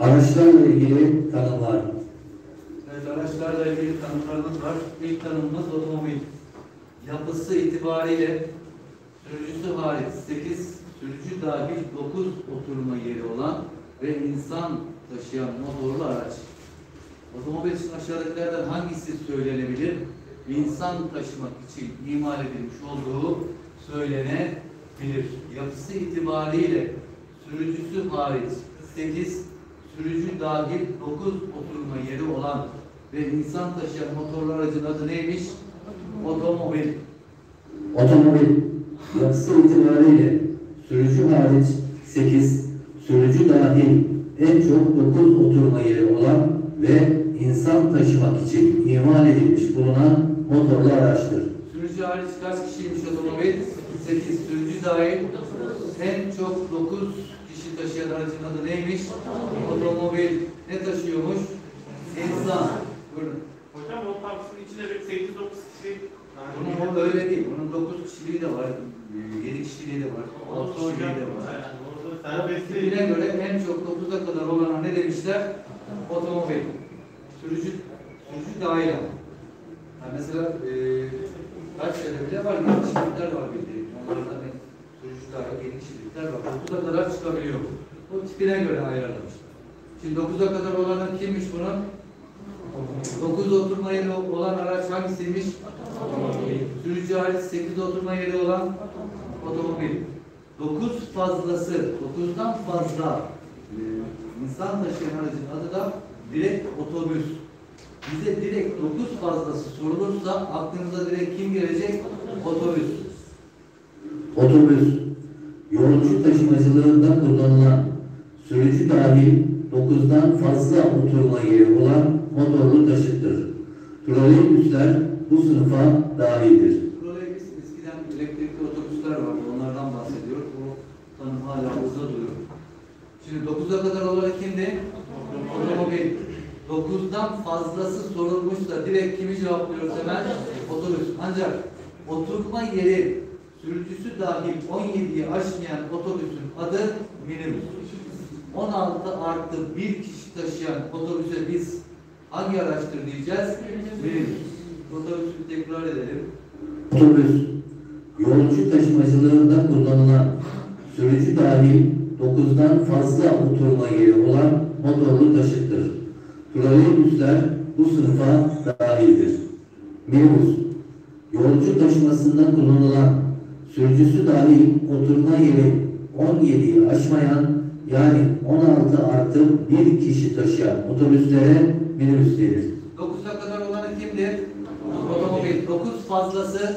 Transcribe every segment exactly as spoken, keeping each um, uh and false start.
Araçlarla ilgili tanımlar. Evet, araçlarla ilgili tanımlarımız var. İlk tanımımız otomobil. Yapısı itibariyle sürücüsü hariç sekiz, sürücü dahil dokuz oturma yeri olan ve insan taşıyan motorlu araç. Otomobil için aşağıdakilerden hangisi söylenebilir? İnsan taşımak için imal edilmiş olduğu söylenebilir. Yapısı itibariyle sürücüsü hariç sekiz, sürücü dahil dokuz oturma yeri olan ve insan taşıyan motorlu aracın adı neymiş? Otomobil. Otomobil. Yapısı itibariyle sürücü hariç sekiz, sürücü dahil en çok dokuz oturma yeri olan ve insan taşımak için imal edilmiş bulunan motorlu araçtır. Sürücü hariç kaç kişiymiş otomobil? sekiz. Sürücü dahil en çok dokuz kişi taşıyan aracın adı neymiş? Otomobil. Ne taşıyormuş? İnsan. Buyurun. Hocam o taksinin içinde bir sekiz dokuz kişi. Bunun o öyle değil. Bunun dokuz kişiliği de var. yedi kişiliği de var. altı kişiliği de var. Tipine göre en çok dokuza kadar olana ne demişler? Otomobil. Sürücü, sürücü dahil ama. Yani mesela e, kaç yerde bile var, yedi kişilikler var bildiğin. Onlarda ne? Sürücü dahil yedi kişilikler var. dokuza kadar çıkabiliyor. O tipine göre ayarlamış. Şimdi dokuza kadar olanın kimmiş bunun? dokuz oturma yeri olan araç hangisiymiş? Otomobil. Sürücü hariç sekiz oturma yeri olan otomobil. dokuz fazlası, dokuzdan fazla e, insan taşıyan aracın adı da direkt otobüs. Bize direkt dokuz fazlası sorulursa aklımıza direkt kim gelecek? Otobüs. Otobüs. Yolcu taşımacılığında kullanılan sürücü dahil dokuzdan fazla oturma yeri olan motorlu taşıttır. Troleybüsler bu sınıfa dahildir. Troleybüs eskiden elektrikli otobüsler vardı. Onlardan bahsediyoruz. O tanım hala uzada duruyor. Şimdi dokuza kadar olan kimdi? Otomobil. dokuzdan fazlası sorulmuşsa direkt kimi cevaplıyoruz hemen? Otobüs. Ancak oturma yeri sürücüsü dahil on yediyi aşmayan otobüsün adı minibüs. on altı artı bir kişi taşıyan otobüse biz hangi araçtır diyeceğiz? Minibüs. Otobüsü tekrar edelim. Otobüs. Yolcu taşımacılığında kullanılan sürücü dahil dokuzdan fazla oturma yeri olan motorlu taşıttır. Troleybüsler bu sınıfa dahildir. Minibüs. Yolcu taşımasında kullanılan sürücüsü dahil oturma yeri on yediyi aşmayan yani on altı artı bir kişi taşıyan otobüslere minibüs denir. dokuza kadar olanı kimdir? Otomobil. dokuz fazlası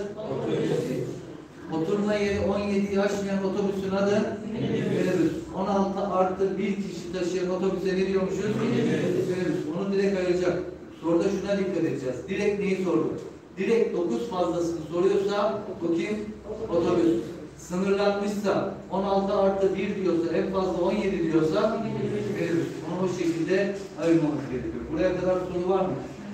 oturma yeri on yediyi aşmayan otobüsün adı minibüs. on altı artı bir kişi taşıyan otobüse ne diyormuşuz? Minibüs. Onu direkt ayıracak. Soruda şuna dikkat edeceğiz. Direkt neyi sordu? Direkt dokuz fazlasını soruyorsa bu kim? Otobüs. Sınırlanmışsa on altı artı bir diyorsa, en fazla on yedi diyorsa minibüs. Onu o şekilde ayırmamız gerekiyor. Buraya kadar soru var mı?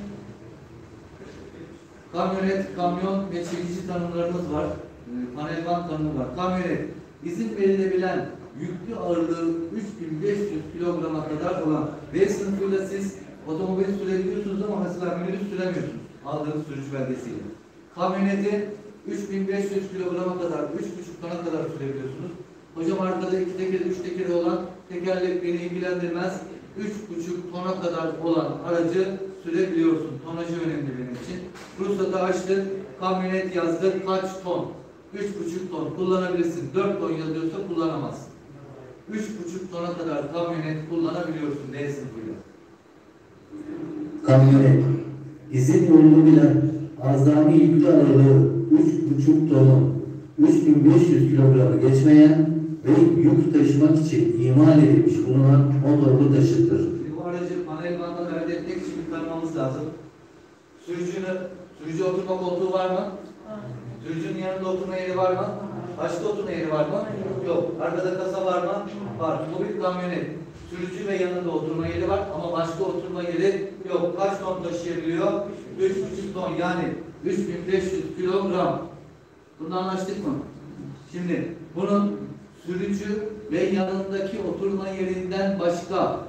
Kamyonet, kamyon ve çekici tanımlarımız var. Panel van tanımı var. Kamyonet, izin verilebilen yüklü ağırlığı üç bin beş yüz kilograma kadar olan B sınıfıyla siz otomobil sürebiliyorsunuz ama mesela minibüs süremiyorsunuz aldığınız sürücü belgesiyle. Kamyoneti üç bin beş yüz kilograma kadar, üç buçuk tona kadar sürebiliyorsunuz. Hocam arkada iki tekeri, üç tekeri olan tekerlek beni ilgilendirmez. üç buçuk tona kadar olan aracı sürebiliyorsun. Tonajı önemli benim için. Ruhsatı açtık, kamyonet yazdık, kaç ton? üç buçuk ton kullanabilirsin. dört ton yazıyorsa kullanamazsın. üç buçuk tona kadar kamyonet kullanabiliyorsun D sınıfıyla. Kamyonet. İzin yolunu bilen azami yüklü ağırlığı üç buçuk tonu üç bin beş yüz kilogramı geçmeyen ve yük taşımak için imal edilmiş bulunan motorlu taşıttır. Bu aracı panel bandan elde etmek için bir tanımamız lazım. Sürücünün, sürücü oturma koltuğu var mı? Sürücünün yanında oturma yeri var mı? Başka oturma yeri var mı? Yok. Arkada kasa var mı? Var. Bu bir kamyonet. Sürücü ve yanında oturma yeri var ama başka oturma yeri yok. Kaç ton taşıyabiliyor? üç buçuk ton yani üç bin beş yüz kilogram. Bundan anlaştık mı? Şimdi bunun sürücü ve yanındaki oturma yerinden başka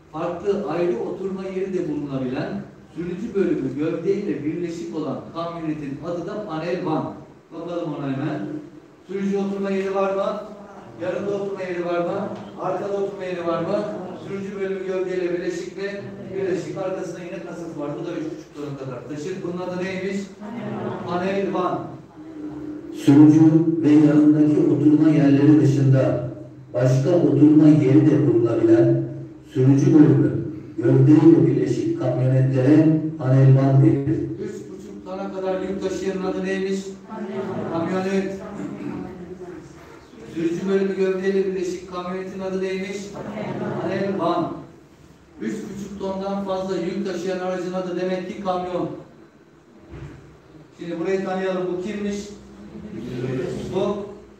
farklı ayrı oturma yeri de bulunabilen sürücü bölümü gövdeyle birleşik olan kamyonetin adı da panel van. Bakalım ona hemen. Sürücü oturma yeri var mı? Yanında oturma yeri var mı? Arkada oturma yeri var mı? Sürücü bölümü gövdeyle birleşik ve birleşik. Arkasında yine kasası var. Bu da üç buçuk ton kadar taşır. Bunun adı neymiş? Panel van. Sürücü ve yanındaki oturma yerleri dışında başka oturma yeri de bulunabilen sürücü bölümü gövdeyle birleşik kamyonetlere panelvan denir. Üç buçuk tona kadar yük taşıyanın adı neymiş? Kamyonet. Sürücü bölümü gövdeyle birleşik kamyonetin adı neymiş? Panelvan. Üç buçuk tondan fazla yük taşıyan aracın adı demek ki kamyon. Şimdi burayı tanıyalım. Bu kimmiş? Bu?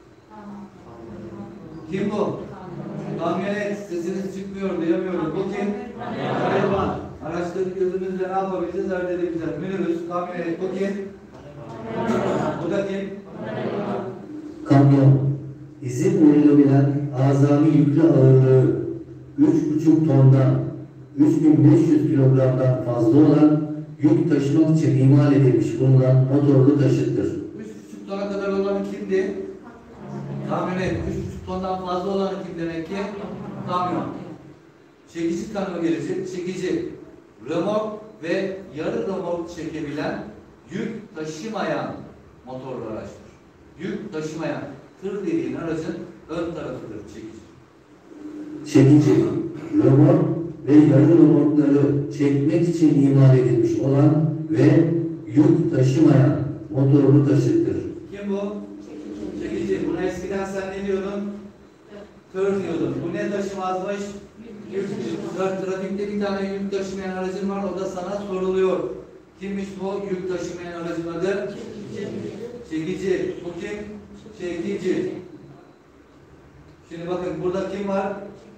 Kim bu? Kamyonet. Sesiniz çıkmıyor, duyamıyorum. Bu kim? Panelvan. Araçları gözümüzle ne yapabileceğiz? Elde edebileceğiz. Minibüs, kamyonet. Bu kim? Bu da kim? Kamyon, izin verilebilen azami yüklü ağırlığı üç buçuk tondan üç bin beş yüz kilogramdan fazla olan yük taşımak için imal edilmiş bulunan motorlu taşıttır. Üç buçuk tona kadar olan kimdi? Kamyonet. Üç buçuk tondan fazla olan kim demek ki? Kamyon. Çekici tanımı gelecek. Çekici, römork ve yarı römork çekebilen yük taşımayan motorlu araçtır. Yük taşımayan, tır dediğin aracın ön tarafıdır çekici. Çekici, römork ve yarı römorkları çekmek için imal edilmiş olan ve yük taşımayan motorlu taşıttır. Kim bu? Çekici. Çekici. Buna eskiden sen ne diyordun? Tır diyordun. Bu ne taşımazmış? Yük. Trafikte bir tane yük taşımayan aracın var, o da sana soruluyor. Kimmiş bu yük taşımayan aracın adı? Çekici. Bu kim? Çekici. Şimdi bakın burada kim var?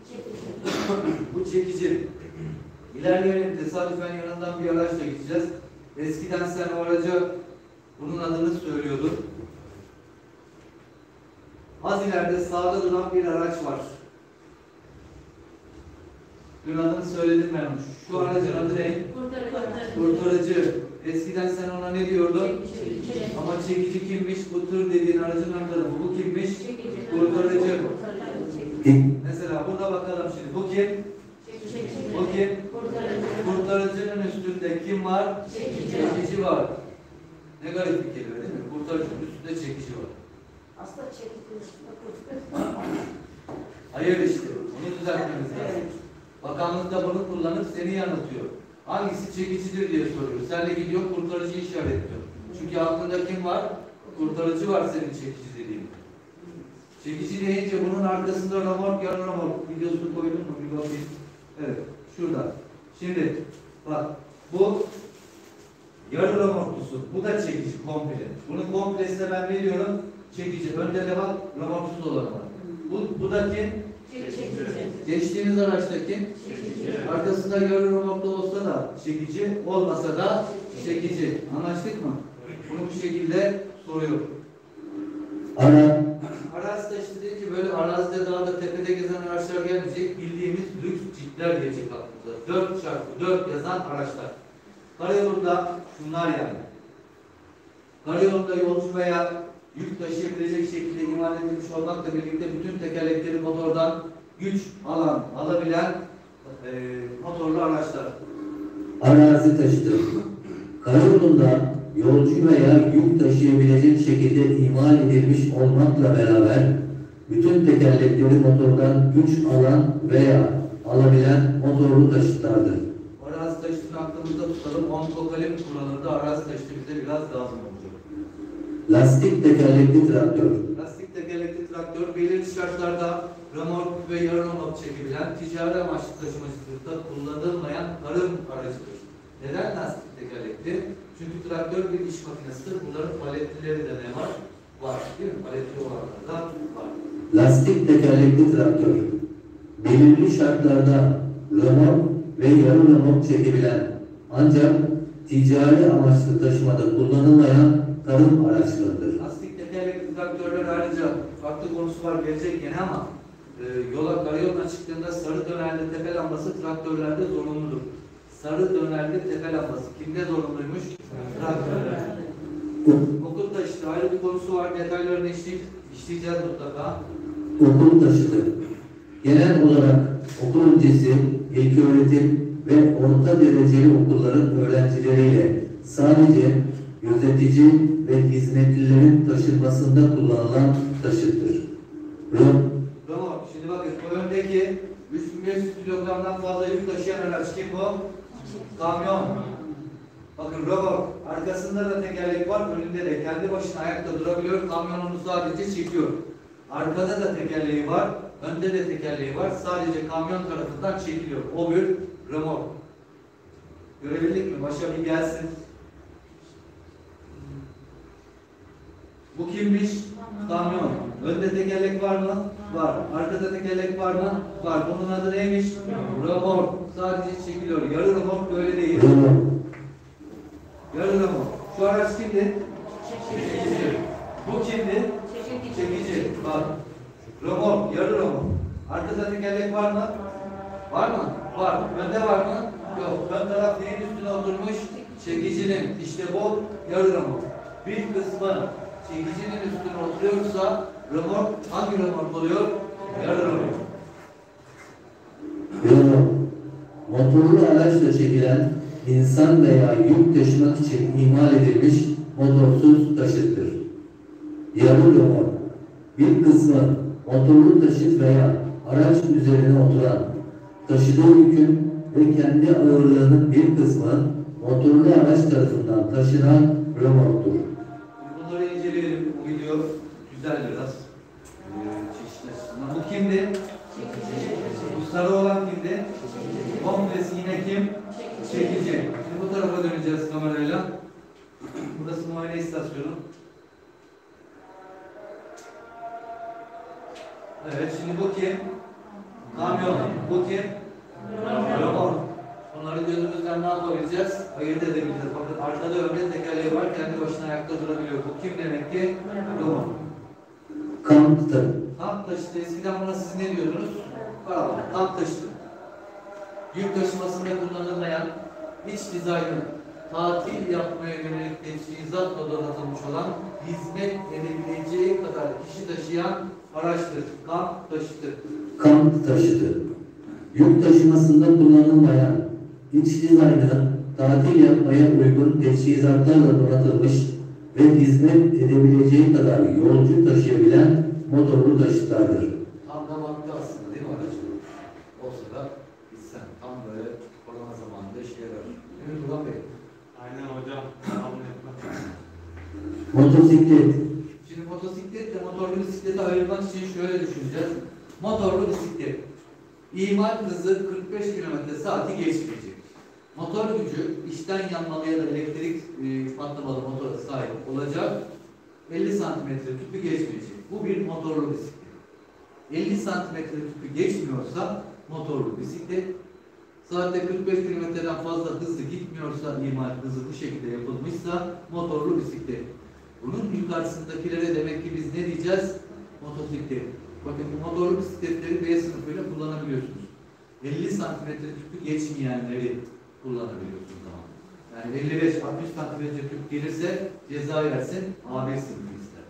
Bu çekici. İlerleyelim, tesadüfen yanından bir araçla gideceğiz. Eskiden sen o aracı, bunun adını söylüyordun. Az ileride sağda duran bir araç var. Dün adını söyledim ben. Şu aracın adı ne? Kurtarıcı. Eskiden sen ona ne diyordun? Çekici. Ama çekici kimmiş? Bu tır dediğin aracın adı. Bu kimmiş? Kurtarıcı. Mesela burada bakalım şimdi. Bu kim? Bu kim? Kurtarıcının üstünde kim var? Çekici var. Ne garip bir kelime değil mi? Kurtarıcının üstünde çekici var. Aslında çekici üstünde. Hayır işte. Bunu düzeltmemiz lazım. Bakanlık da bunu kullanıp seni yanıltıyor. Hangisi çekicidir diye soruyor. Sen de gidiyor kurtarıcı işaretliyor. Çünkü aklında kim var? Kurtarıcı var senin çekici dediğin. Çekici deyince bunun arkasında römork, yarı römork videosunu koydun mu? Bir bakayım. Evet. Şurada. Şimdi bak. Bu yarı römorklusu. Bu da çekici komple. Bunun komplesine ben ne diyorum? Çekici. Önde de bak römorksuz olanı var. Bu, bu da kim? Geçtiğiniz araçtaki arkasında yarı römorklu olsa da çekici, olmasa da çekici. Anlaştık mı? Bunu bu şekilde soruyor. Ara, Arazide işte dedi ki böyle arazide dağda tepede gezen araçlar gelmeyecek, bildiğimiz lüks cipler gelecek aklımıza. dört çarpı dört yazan araçlar. Karayolunda şunlar yani. Karayolunda yolcu veya yük taşıyabilecek şekilde imal edilmiş olmakla birlikte bütün tekerlekleri motordan güç alan, alabilen e, motorlu araçlar. arazi taşıtır. Karayolunda yolcu veya yük taşıyabilecek şekilde imal edilmiş olmakla beraber bütün tekerlekleri motordan güç alan veya alabilen motorlu taşıtlardır. Arazi taşıtını aklımızda tutalım. Onkokalim kullanıldı. Arazi taşıtı bize biraz lazım olacak. Lastik tekerlekli traktör. Lastik tekerlekli traktör belirli şartlarda römork ve yarı römork çekebilen ticari amaçlı taşımacılıkta kullanılmayan tarım aracıdır. Neden lastik tekerlekli? Çünkü traktör bir iş makinesidir. Bunların paletlileri de ne var? Var değil mi? Paletli olanlar da var. Lastik tekerlekli traktör. Belirli şartlarda römork ve yarı römork çekebilen ancak ticari amaçlı taşımada kullanılmayan tarım araçlarıdır. Lastik tekerlekli traktörler ayrıca farklı konusu var gelecek gene ama e, yola, karayoluna çıktığında sarı dönerli tepe lambası traktörlerde zorunludur. Sarı dönerli tepe lambası kimde zorunluymuş? Traktörlerde. Okul taşıtı ayrı bir konusu var. Detaylarını işleyip, işleyeceğiz mutlaka. Okul taşıtı. Genel olarak okul öncesi, ilköğretim ve orta dereceli okulların öğrencileriyle sadece gözetici ve hizmetlilerin taşınmasında kullanılan taşıttır. Rom, Tamam. Şimdi bakın bu öndeki üç bin beş yüz kilogramdan fazla yük taşıyan araç kim bu? Kamyon. Bakın robot. Arkasında da tekerlek var. Önünde de kendi başına ayakta durabiliyor. Kamyon onu sadece çekiyor. Arkada da tekerleği var. Önde de tekerleği var. Sadece kamyon tarafından çekiliyor. O bir remork. Görebildik mi? Başa bir gelsin. Bu kimmiş? Kamyon. Önde tekerlek var mı? Var. Arkada tekerlek var mı? Var. Bunun adı neymiş? Remork. Sadece çekiliyor. Yarı remork böyle değil. Rom, Yarı remork. Şu araç kimdi? Çekici. Bu kimdi? Çekici. Bak. Remork. Yarı remork. Arkada tekerlek var mı? Var mı? Var. Önde var mı? Yok. Ön taraf neyin üstüne oturmuş? Çekicinin. İşte bu yarı remork. Bir kısmı çekicinin üstüne oturuyorsa remork hangi remork oluyor? Yarı remork. Rom. Motorlu araçla çekilen insan veya yük taşımak için imal edilmiş motorsuz taşıttır. Yarı remork. Bir kısmı motorlu taşıt veya araç üzerine oturan, taşıdığı yükün ve kendi ağırlığının bir kısmı motorlu araç tarafından taşınan remorktur. Bunları inceleyelim. Bu video güzel biraz. Ee, çeşitli açısından. Bu kimdi? Bu sarı olan kimdi? Komplesi yine kim? Çekici. Şimdi bu tarafa döneceğiz kamerayla. Burası muayene istasyonu. Evet, şimdi bu kim? Kamyon. Bu kim? Remork. Bunları gözümüzden ne yapabileceğiz? Ayırt edebileceğiz. Bakın arkada önde tekerleği var, kendi başına ayakta durabiliyor. Bu kim demek ki? Remork. Kamp taşı. Kamp taşıtı. Eskiden buna siz ne diyordunuz? Paravan. Kamp taşıtı. Yük taşımasında kullanılmayan, iç dizaynı, tatil yapmaya yönelik teçhizatla donatılmış olan, hizmet edebileceği kadar kişi taşıyan araçtır. Kamp taşıtı. Kamp taşıtı. Yük taşımasında kullanılmayan, iç dizaynı, tatil yapmaya uygun teçhizatlarla donatılmış ve hizmet edebileceği kadar yolcu taşıyabilen motorlu taşıtlardır. Tam da vakti aslında değil mi aracı? Olsa da gitsen tam böyle korona zamanında işe yarar. Değil mi Burhan Bey? Aynen hocam. Tahmin etmem. Motosiklet. Şimdi motosikletle motorlu bisikleti ayırmak için şöyle düşüneceğiz. Motorlu bisiklet. İmal hızı kırk beş kilometre saati geçmeyecek. Motor gücü içten yanmalı ya da elektrik e, patlamalı motora sahip olacak. elli santimetre tüpü geçmeyecek. Bu bir motorlu bisiklet. elli santimetre tüpü geçmiyorsa motorlu bisiklet. Saatte kırk beş kilometreden fazla hızlı gitmiyorsa, imal hızı bu şekilde yapılmışsa motorlu bisiklet. Bunun yukarısındakilere demek ki biz ne diyeceğiz? Motosiklet. Bakın bu motorlu bisikletleri B sınıfıyla kullanabiliyorsunuz. elli santimetre tüpü geçmeyenleri kullanabiliyorsunuz ama. Yani elli beş altmış santimetre tüp gelirse ceza yersin, A B sınıfı ister.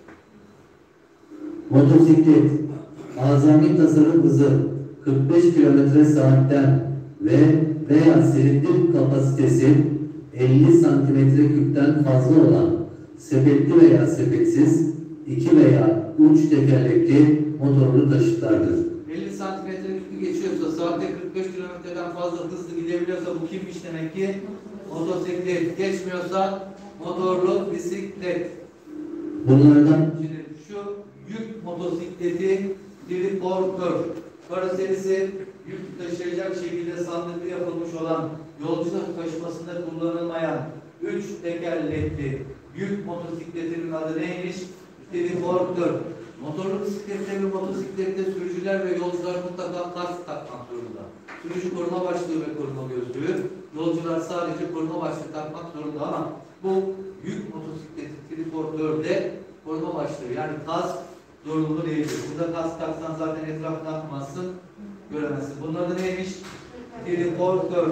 Motosiklet. Azami tasarım hızı kırk beş kilometre saatten ve veya silindir kapasitesi elli santimetre küpten fazla olan sepetli veya sepetsiz iki veya üç tekerlekli motorlu taşıtlardır. elli santimetre tüpü geçiyorsa, saatte kırk beş kilometreden fazla hızlı gidebiliyorsa bu kimmiş demek ki? Motosiklet. Geçmiyorsa motorlu bisiklet. Bunlardan Şimdi şu yük motosikleti triportör. Karoserisi yük taşıyacak şekilde sandıklı yapılmış olan, yolcu taşımasında kullanılmayan üç tekerlekli yük motosikletinin adı neymiş? Triportör. Motorlu bisiklette ve motosiklette sürücüler ve yolcular mutlaka kask takmak zorunda. Sürücü koruma başlığı ve koruma gözlüğü, yolcular sadece koruma başlığı takmak zorunda ama bu yük motosikleti triportörde koruma başlığı yani kask zorunlu değildir. Burada kask taksan zaten etrafına atmazsın, göremezsin. Bunun adı neymiş? Triportör.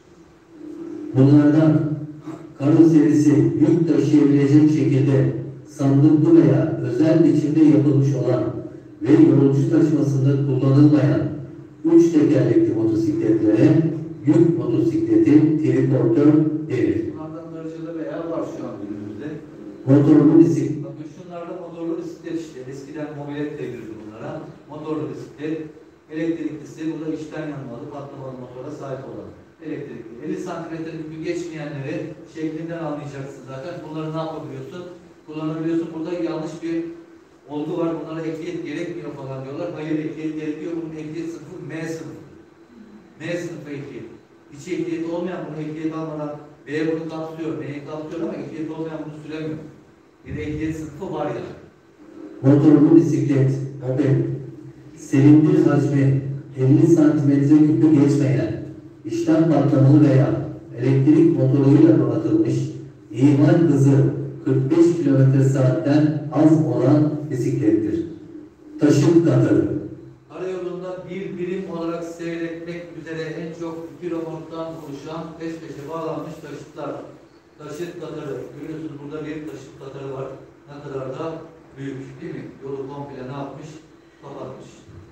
Bunlardan karoserisi yük taşıyabilecek şekilde sandıklı veya özel biçimde yapılmış olan ve yolcu taşımasında kullanılmayan üç tekerlekli motosikletlere yük motosikleti triportör denir. Bunlardan aracılığı veya var şu an günümüzde. Motorlu bisiklet, Bakın şunlarda motorlu bisiklet işte. Eskiden mobilet devirdi bunlara. Motorlu bisiklet, elektriklisi, bu da içten yanmalı, patlamalı motora sahip olan. Elektrikli. elli santimetre yükü geçmeyenleri şeklinden anlayacaksın zaten. Bunları ne yapabiliyorsun? Kullanabiliyorsun. Burada yanlış bir olgu var. Bunlara ehliyet gerekmiyor falan diyorlar. Hayır, ehliyet gerekiyor. Bunun ehliyet sınıfı M sınıfı. M sınıfı ehliyet. Hiç ehliyeti olmayan bunu ehliyet almadan B bunu kapsıyor, B'yi kapsıyor ama ehliyet olmayan bunu süremiyor. Bir ehliyet sınıfı var ya. motorlu bisiklet, moped, silindir hacmi elli santimetre küpü geçmeyen, içten patlamalı veya elektrik motoruyla donatılmış, imal hızı kırk beş kilometre saatten az olan bisiklettir. Taşıt katarı. Karayolunda bir birim olarak seyretmek üzere en çok iki romorktan oluşan peş peşe bağlanmış taşıtlar. Taşıt katarı. Görüyorsunuz burada bir taşıt katarı var. Ne kadar da büyük değil mi? Yolu komple ne yapmış? Kapatmış.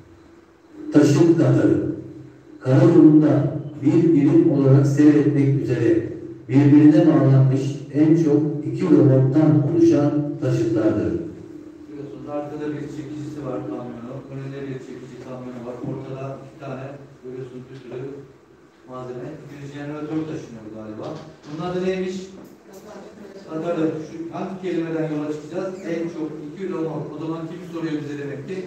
Taşıt katarı. Karayolunda bir birim olarak seyretmek üzere birbirine bağlanmış en çok iki römorktan oluşan taşıtlardır. Biliyorsunuz arkada bir çekicisi var kamyonu, önünde bir çekici kamyonu var, ortada iki tane görüyorsunuz bir sürü malzeme. Bir jeneratör taşınıyor galiba. Bunun adı neymiş? Katarı. Şu hangi kelimeden yola çıkacağız? En çok iki römork. O zaman kim soruyor bize demek ki?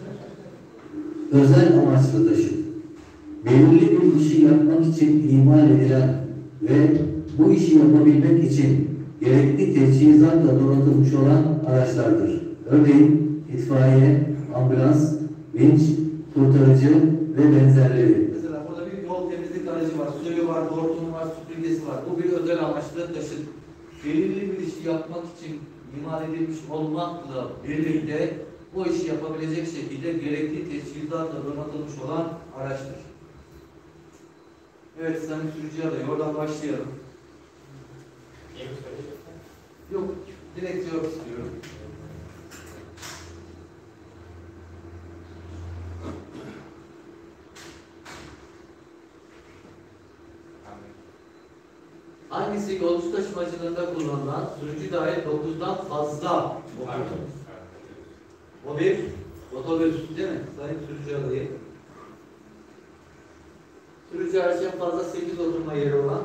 Özel amaçlı taşıt. Belirli bir işi yapmak için imal edilen ve bu işi yapabilmek için gerekli teçhizatla donatılmış olan araçlardır. Örneğin itfaiye, ambulans, vinç, kurtarıcı ve benzerleri. Mesela burada bir yol temizlik aracı var, suyu var, hortumu var, süpürgesi var. Bu bir özel amaçlı taşıt. Belirli bir işi yapmak için imal edilmiş olmakla birlikte o işi yapabilecek şekilde gerekli teçhizatla donatılmış olan araçtır. Evet, sayın sürücü adayı, oradan başlayalım. Yok, direkt cevap istiyorum. Hangisi yolcu taşımacılığında kullanılan sürücü dahil dokuzdan fazla? O bir otobüs değil mi? Sayın sürücü adayı. Sürücü hariç en fazla sekiz oturma yeri olan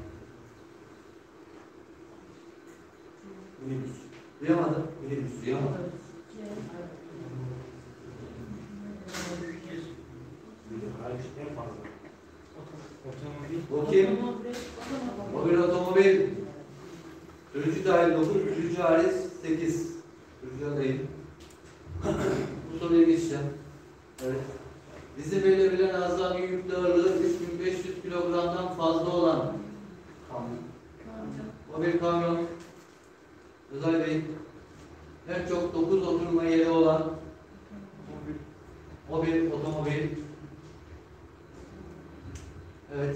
minibüs. Duyamadım. Minibüs duyamadım. O kim? O bir otomobil. Sürücü dahil dokuz, sürücü hariç sekiz. Sürücü adayı. Bu soruya geçeceğim. Evet. Bizi belirleyen azami yük ağırlığı üç bin beş yüz kilogramdan fazla olan kamyon. O bir kamyon. Özel Bey. En çok dokuz oturma yeri olan o bir otomobil. Evet.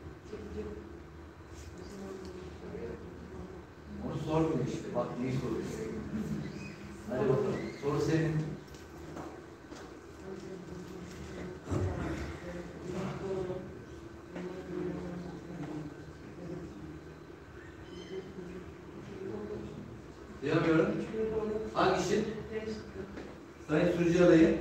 Onu sormuyor işte. Bak neyi soruyor. Hadi bakalım. Soru senin. Duyamıyorum. Hangisi? Sayın sürücü adayı.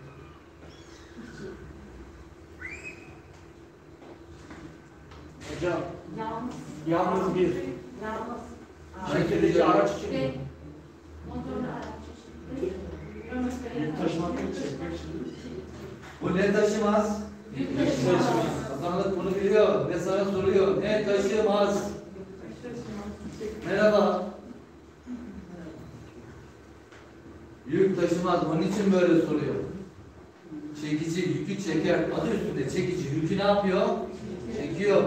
Hocam, Yalnız. yalnız bir. Yalnız. Şehirdeki araç için Ve motorlu araç için. yük taşımak için çekmek için. Bu ne taşımaz? Yük taşımaz. Bakanlık bunu biliyor ve sana soruyor. Ne taşımaz? Merhaba. Yük taşımaz. Onun için böyle soruyor. Çekici yükü çeker. Adı üstünde çekici. Yükü ne yapıyor? Çekiyor.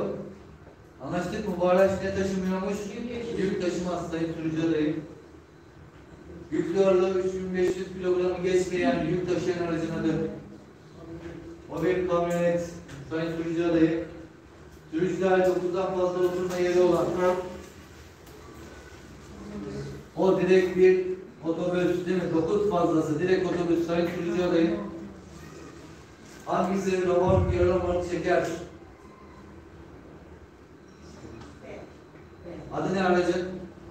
Anlaştık mı? Bu araç ne taşımıyormuş? Yük taşımaz. Sayın sürücü adayı. Yüklü ağırlığı üç bin beş yüz kilogramı geçmeyen yük taşıyan aracın adı. O bir kamyonet. Sayın sürücü adayı. Sürücüler dokuzdan fazla oturma yeri olan. O direkt bir otobüs değil mi? dokuz fazlası direkt otobüs. Sayın sürücü adayı. Hangisi romork, yarı romork çeker? Adı ne aracın?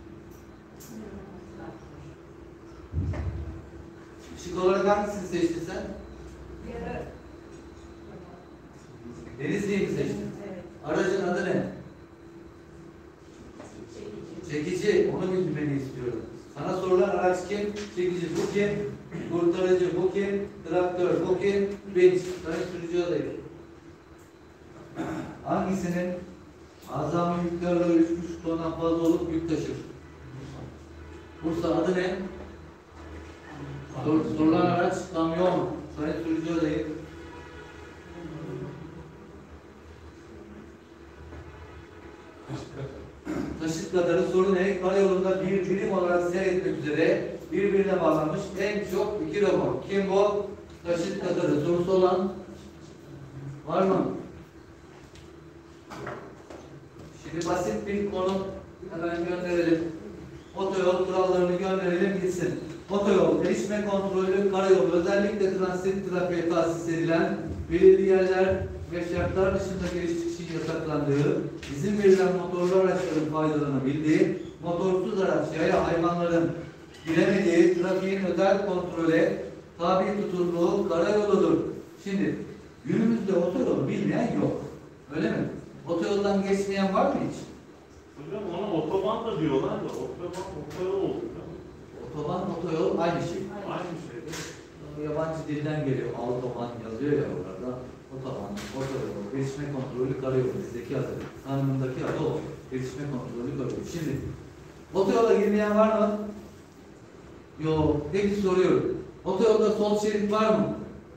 Şık olarak hangisini seçtin sen? Denizli'yi mi seçtin? Aracın adı ne? Çekici. Onu bilmeni istiyorum. Sana sorulan araç kim? Çekici. Bu kim? Kurtarıcı. Bu kim? Traktör. Bu kim? Vinç. Sayın sürücü adayı. Hangisinin azami miktarları üç buçuk tondan fazla olup yük taşır? Bursa adı ne? Sor, sorulan araç kamyon. Sayın sürücü adayı. Taşıt kadarı soru ne? Karayolunda bir birim olarak seyretmek üzere birbirine bağlanmış en çok iki robot. Kim bu? Taşıt kadarı. Sorusu olan var mı? Şimdi basit bir konu hemen gönderelim. Otoyol kurallarını gönderelim gitsin. Otoyol, erişme kontrolü, karayolu, özellikle transit trafiğe tahsis edilen belirli yerler ve şartlar dışında giriş çıkışın yasaklandığı, izin verilen motorlu araçların faydalanabildiği, motorsuz araç yaya hayvanların giremediği trafiğin özel kontrole tabi tutulduğu karayoludur. Şimdi günümüzde otoyolu bilmeyen yok. Öyle mi? Otoyoldan geçmeyen var mı hiç? Hocam ona otoban da diyorlar da otoban otoyol oldu. Otoban, otoyol aynı şey. Aynı şey. Yabancı dilden geliyor. Autoban yazıyor ya orada. Otoban, otoyol, erişme kontrolü karayolu. Bizdeki adı. Kanunundaki adı o. Erişme kontrolü karayolu. Şimdi otoyola girmeyen var mı? Yok. Peki soruyorum. Otoyolda sol şerit var mı?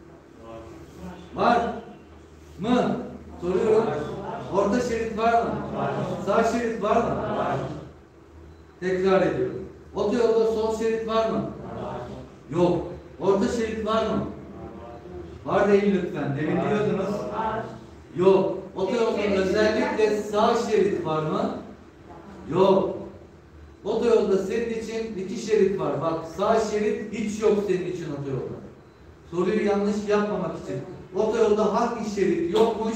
Var. Mı? Soruyorum. Orta şerit var mı? Var. Sağ şerit var mı? Var. Tekrar ediyorum. Otoyolda sol şerit var mı? Var. Yok. Orta şerit var mı? Var değil lütfen. Demin diyordunuz. Yok. Otoyolda özellikle sağ şerit var mı? Yok. Otoyolda senin için iki şerit var. Bak sağ şerit hiç yok senin için otoyolda. Soruyu yanlış yapmamak için. Otoyolda hangi şerit yokmuş?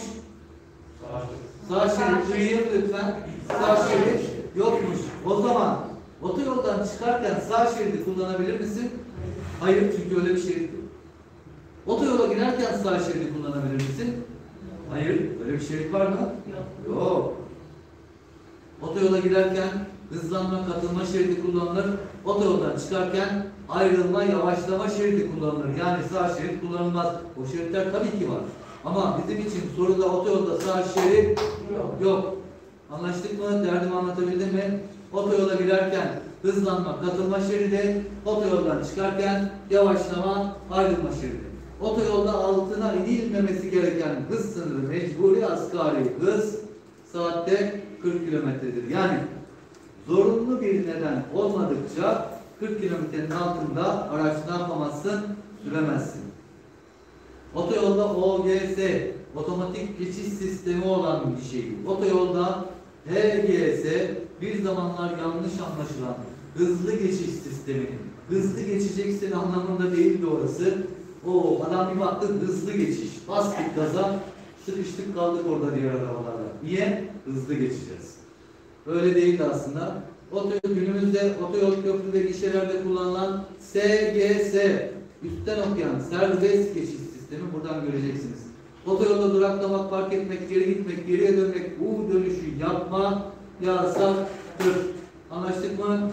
Sağ şerit. Duyayım lütfen. Sağ şerit yokmuş. O zaman otoyoldan çıkarken sağ şeridi kullanabilir misin? Hayır, çünkü öyle bir şerit yok. Otoyola girerken sağ şeridi kullanabilir misin? Hayır, öyle bir şerit var mı? Yok. Yok. Otoyola girerken hızlanma, katılma şeridi kullanılır. Otoyoldan çıkarken ayrılma, yavaşlama şeridi kullanılır. Yani sağ şerit kullanılmaz. O şeritler tabii ki var. Ama bizim için soruda otoyolda sağ şerit yok. yok. Anlaştık mı? Derdimi anlatabildim mi? Otoyola girerken hızlanma, katılma şeridi, otoyoldan çıkarken yavaşlama, ayrılma şeridi. Otoyolda altına inilmemesi gereken hız sınırı mecburi asgari hız saatte kırk kilometredir. Yani zorunlu bir neden olmadıkça kırk kilometrenin altında araç ne yapamazsın? Süremezsin. Otoyolda O G S, otomatik geçiş sistemi olan bir şey. Otoyolda H G S, bir zamanlar yanlış anlaşılan hızlı geçiş sistemi. Hızlı geçeceksin anlamında değildi orası. O adam bir baktı hızlı geçiş. Bastık gaza, sıkıştık kaldık orada diğer arabalarla. Niye? Hızlı geçeceğiz. Öyle değildi aslında. Otoyol, günümüzde otoyol köprü ve gişelerde kullanılan S G S, üstten okuyan serbest geçiş sistemi, buradan göreceksiniz. Otoyolda duraklamak, park etmek, geri gitmek, geriye dönmek, U dönüşü yapma yasaktır. Anlaştık mı?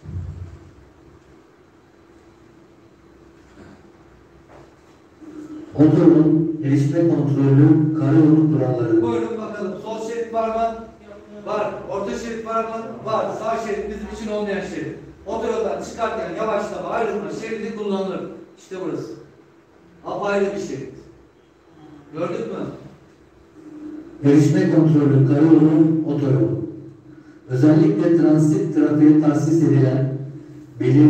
Otoyolun erişme kontrolü, karayolu kuralları. Buyurun bakalım. Sol şerit var mı? Var. Orta şerit var mı? Var. Sağ şerit bizim için olmayan şerit. Otoyoldan çıkarken yavaşlama, ayrılma şeridi kullanılır. İşte burası. Apayrı bir şerit. Gördük mü? Erişme kontrolü, karayolu, otoyol. Özellikle transit trafiğe tahsis edilen belirli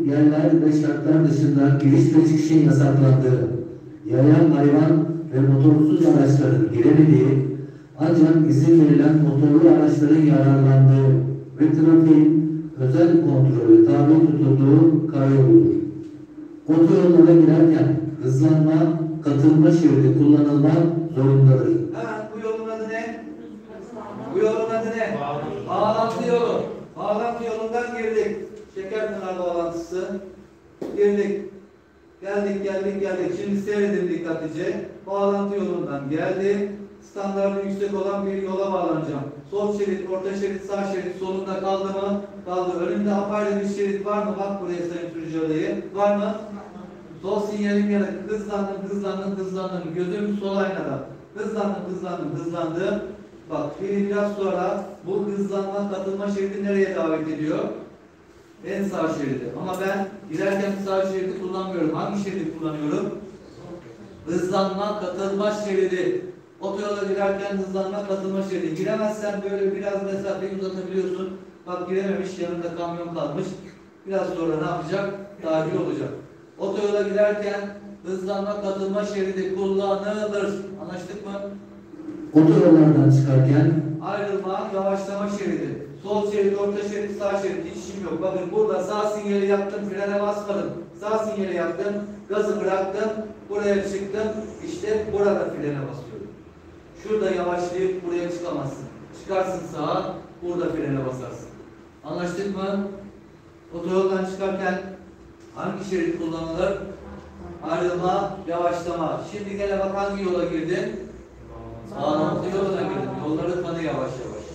yerler ve şartlar dışında giriş ve çıkışın yasaklandığı, yayan hayvan ve motorsuz araçların giremediği, ancak izin verilen motorlu araçların yararlandığı ve trafiğin özel kontrolü tabi tutulduğu karayoludur. Otoyollara girerken hızlanma, katılma şeridi kullanılmak zorundadır. Hemen bu yolun adı ne? Bu yolun adı ne? Bağlantı yolu. Bağlantı yolundan girdik. Şekerpınar bağlantısı. Girdik. Geldik, geldik, geldik. Şimdi seyredin dikkatlice. Bağlantı yolundan geldim. Standartı yüksek olan bir yola bağlanacağım. Sol şerit, orta şerit, sağ şerit solunda kaldı mı? Kaldı. Önümde apayrı bir şerit var mı? Bak buraya sayın sürücü adayı. Var mı? Sol sinyalim yanık. Hızlandım, hızlandım, hızlandım. Gözüm sol aynada. Hızlandım, hızlandım, hızlandım. Bak biri biraz sonra bu hızlanma, katılma şeridi nereye davet ediyor? En sağ şeridi. Ama ben girerken sağ şeridi kullanmıyorum. Hangi şeridi kullanıyorum? Hızlanma, katılma şeridi. Otoyola girerken hızlanma, katılma şeridi. Giremezsen böyle biraz mesafeyi uzatabiliyorsun. Bak girememiş, yanında kamyon kalmış. Biraz sonra ne yapacak? Dahil olacak. Otoyola girerken hızlanma, katılma şeridi kullanılır. Anlaştık mı? Otoyollardan çıkarken Ayrılma, yavaşlama şeridi. Sol şerit, orta şerit, sağ şerit. Hiç işim yok. Bakın burada sağ sinyali yaptım, frene basmadım. Sağ sinyali yaptım, gazı bıraktım, buraya çıktım. İşte burada frene basıyorum. Şurada yavaşlayıp buraya çıkamazsın. Çıkarsın sağa, burada frene basarsın. Anlaştık mı? Otoyoldan çıkarken hangi şerit kullanılır? Ayrılma, yavaşlama. Şimdi gene bak hangi yola girdin? Bağlantı yoluna girdin. Yolları tanı yavaş yavaş.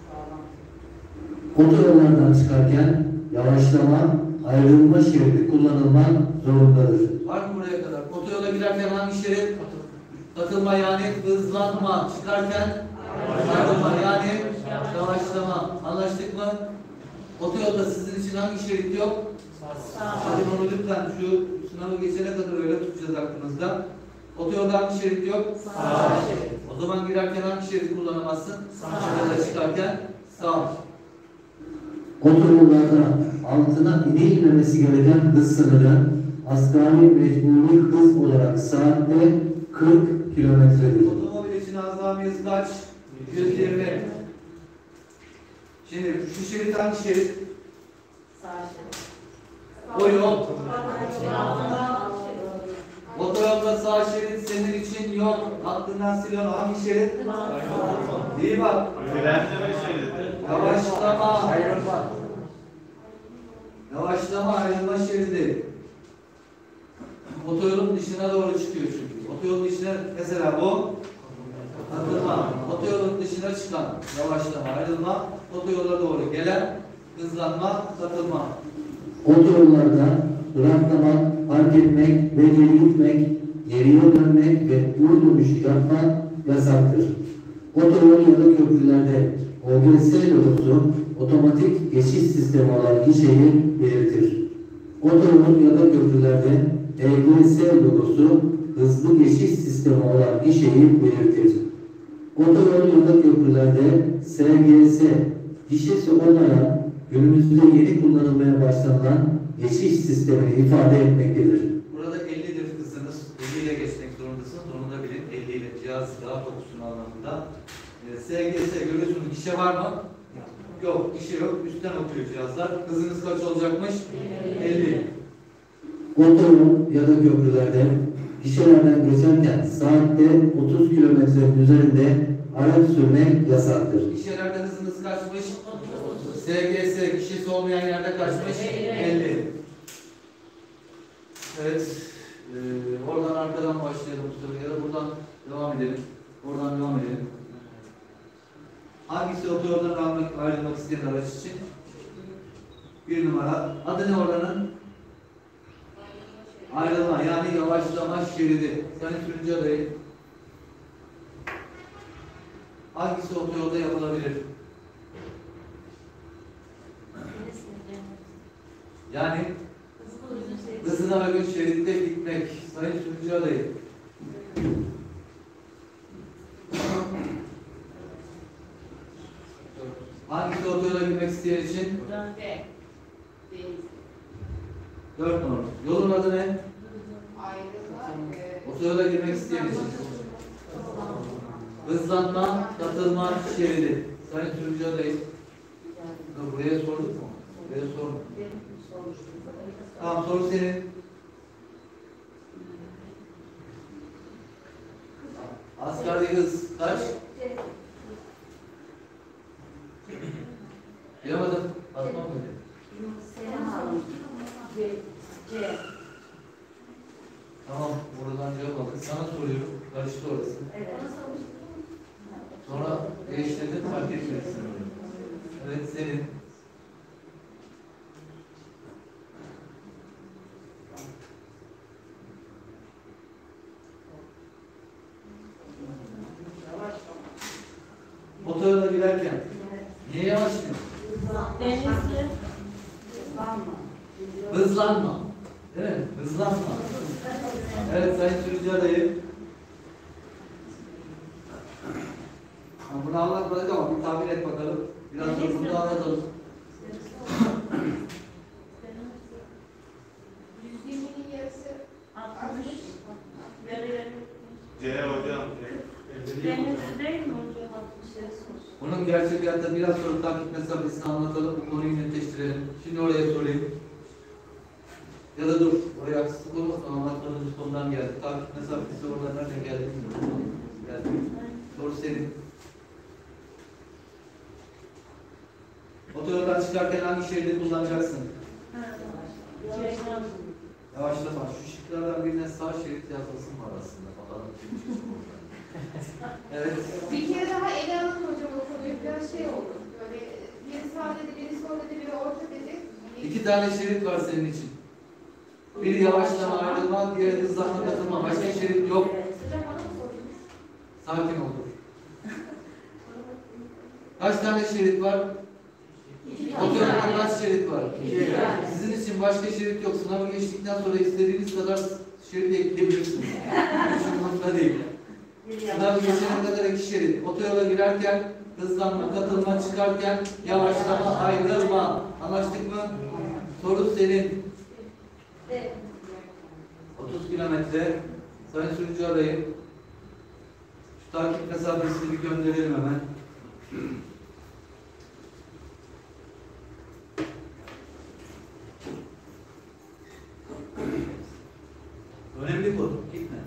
otoyollardan çıkarken yavaşlama, ayrılma şeridi kullanılmak zorundadır. Var mı buraya kadar? Otoyola giderken hangi şerit? Katılma yani hızlanma. Çıkarken ayrılma yani yavaşlama. Anlaştık mı? Otoyolda sizin için hangi şerit yok? Hadi onu lütfen şu sınavı geçene kadar öyle tutacağız aklınızda. Otoyolda hangi şerit yok? Sağ şerit. O zaman girerken hangi şerit kullanamazsın? Sağ. Ya da çıkarken sağ. Otoyollarda altına inilmemesi gereken hız sınırı asgari mecburi hız olarak saatte kırk kilometredir. Otomobil için azami hız kaç? yüz yirmi. Şimdi şu şerit hangi şerit? O yol. Otoyolda sağ şerit senin için yok. Aklından sil onu. Hangi şerit? İyi bak. Frenleme şeridi. Yavaşlama. Ayrılma. Yavaşlama ayrılma şeridi. Otoyolun dışına doğru çıkıyor çünkü. Otoyolun dışına mesela bu katılma. Otoyolun dışına çıkan yavaşlama, ayrılma. Otoyola doğru gelen hızlanma, katılma. Otoyollarda duraklamak, park etmek ve geri gitmek, geriye dönmek ve U dönüşü yapmak yasaktır. Otoyol ya da köprülerde O G S logosu otomatik geçiş sistemi olan gişeyi belirtir. Otoyol ya da köprülerde E G S logosu hızlı geçiş sistemi olan gişeyi belirtir. Otoyol ya da köprülerde S G S gişesi olmayan, günümüzde yeni kullanılmaya başlanılan geçiş sistemini ifade etmektedir. Burada ellidir hızınız. elli ile geçmek zorundasınız. Onu da bilin. elli ile cihaz daha dokusun anlamında. E, S G S görüyorsunuz. Gişe var mı? Yok. Gişe yok. Üstten okuyor cihazlar. Hızınız kaç olacakmış? elli. Otoyol ya da köprülerde gişelerden geçerken saatte otuz kilometrenin üzerinde araç sürmek yasaktır. Gişelerde hızınız kaçmış? S G S gişesi olmayan yerde kaçmış? elli. Evet. Ee, oradan arkadan başlayalım bu sefer ya da buradan devam edelim. Oradan devam edelim. Hangisi otoyoldan ayrılmak, ayrılmak isteyen araç için? Bir numara. Adı ne oranın? Ayrılma yani yavaşlama şeridi. Sayın sürücü adayı. Hangisi otoyolda yapılabilir? Yani hızına uygun şeritte gitmek. Sayın sürücü adayı. Hangisi otoyola girmek isteyen için? dört numara. Yolun adı ne? Ayrıca Otoyola girmek isteyen için. Hızlanma, katılma şeridi. Sayın Sürücü adayı. Buraya sorduk mu? Buraya sorduk. Tamam, soru senin. Asgari hız kaç? Bilemedim. Atmam mı? Selam Hanım. C. C. Tamam, buradan cevap aldık. Sana soruyorum. Karıştı orası. Evet. Sonra değiştirdin, fark etmedin. Evet, senin. Otoyola giderken niye yavaş gidiyorsun? Denizli. Hızlanma. Değil mi? Hızlanma. Evet, Sayın Sürücü adayı. Ha, bunu anlatmadık ama bir tahmin et bakalım. Biraz sonra bunu da anlatalım. yüz yirminin yarısı altmış. Yarı yarı. C hocam. Denizli değil mi hocam? altmış yarısı. Bunun gerçek hayatta biraz sonra takip mesafesini anlatalım. Bu konuyu netleştirelim. Şimdi oraya sorayım. Ya da dur. Oraya haksızlık olmasın. Anlatmadığımız konudan geldi. Takip mesafesi oradan nereden geldi bilmiyorum. Geldi. Soru senin. Otoyoldan çıkarken hangi şeridi kullanacaksın? Yavaşlama. Şu şıklardan birine sağ şerit yazılsın var aslında. Bakalım. Evet. bir kere daha ele alın hocam o konuyu biraz şey oldu. Böyle biri sağ dedi, biri sol dedi, biri orta dedi. İki tane şerit var senin için. Biri yavaşlama, ayrılma, diğeri hızlanma, katılma. Başka şerit yok. Hocam bana mı sordunuz? Sakin ol. Kaç tane şerit var? Otoyolda kaç şerit var? Sizin için başka şerit yok. Sınavı geçtikten sonra istediğiniz kadar şerit ekleyebilirsiniz. Hiç umurumda değil. Sınavı geçene kadar iki şerit. Otoyola girerken hızlanma, katılma, çıkarken yavaşlama, ayrılma. Anlaştık mı? Soru senin. otuz kilometre. Sayın Sürücü adayı. Şu takip mesafesini bir gönderelim hemen. Önemli konu. Gitme.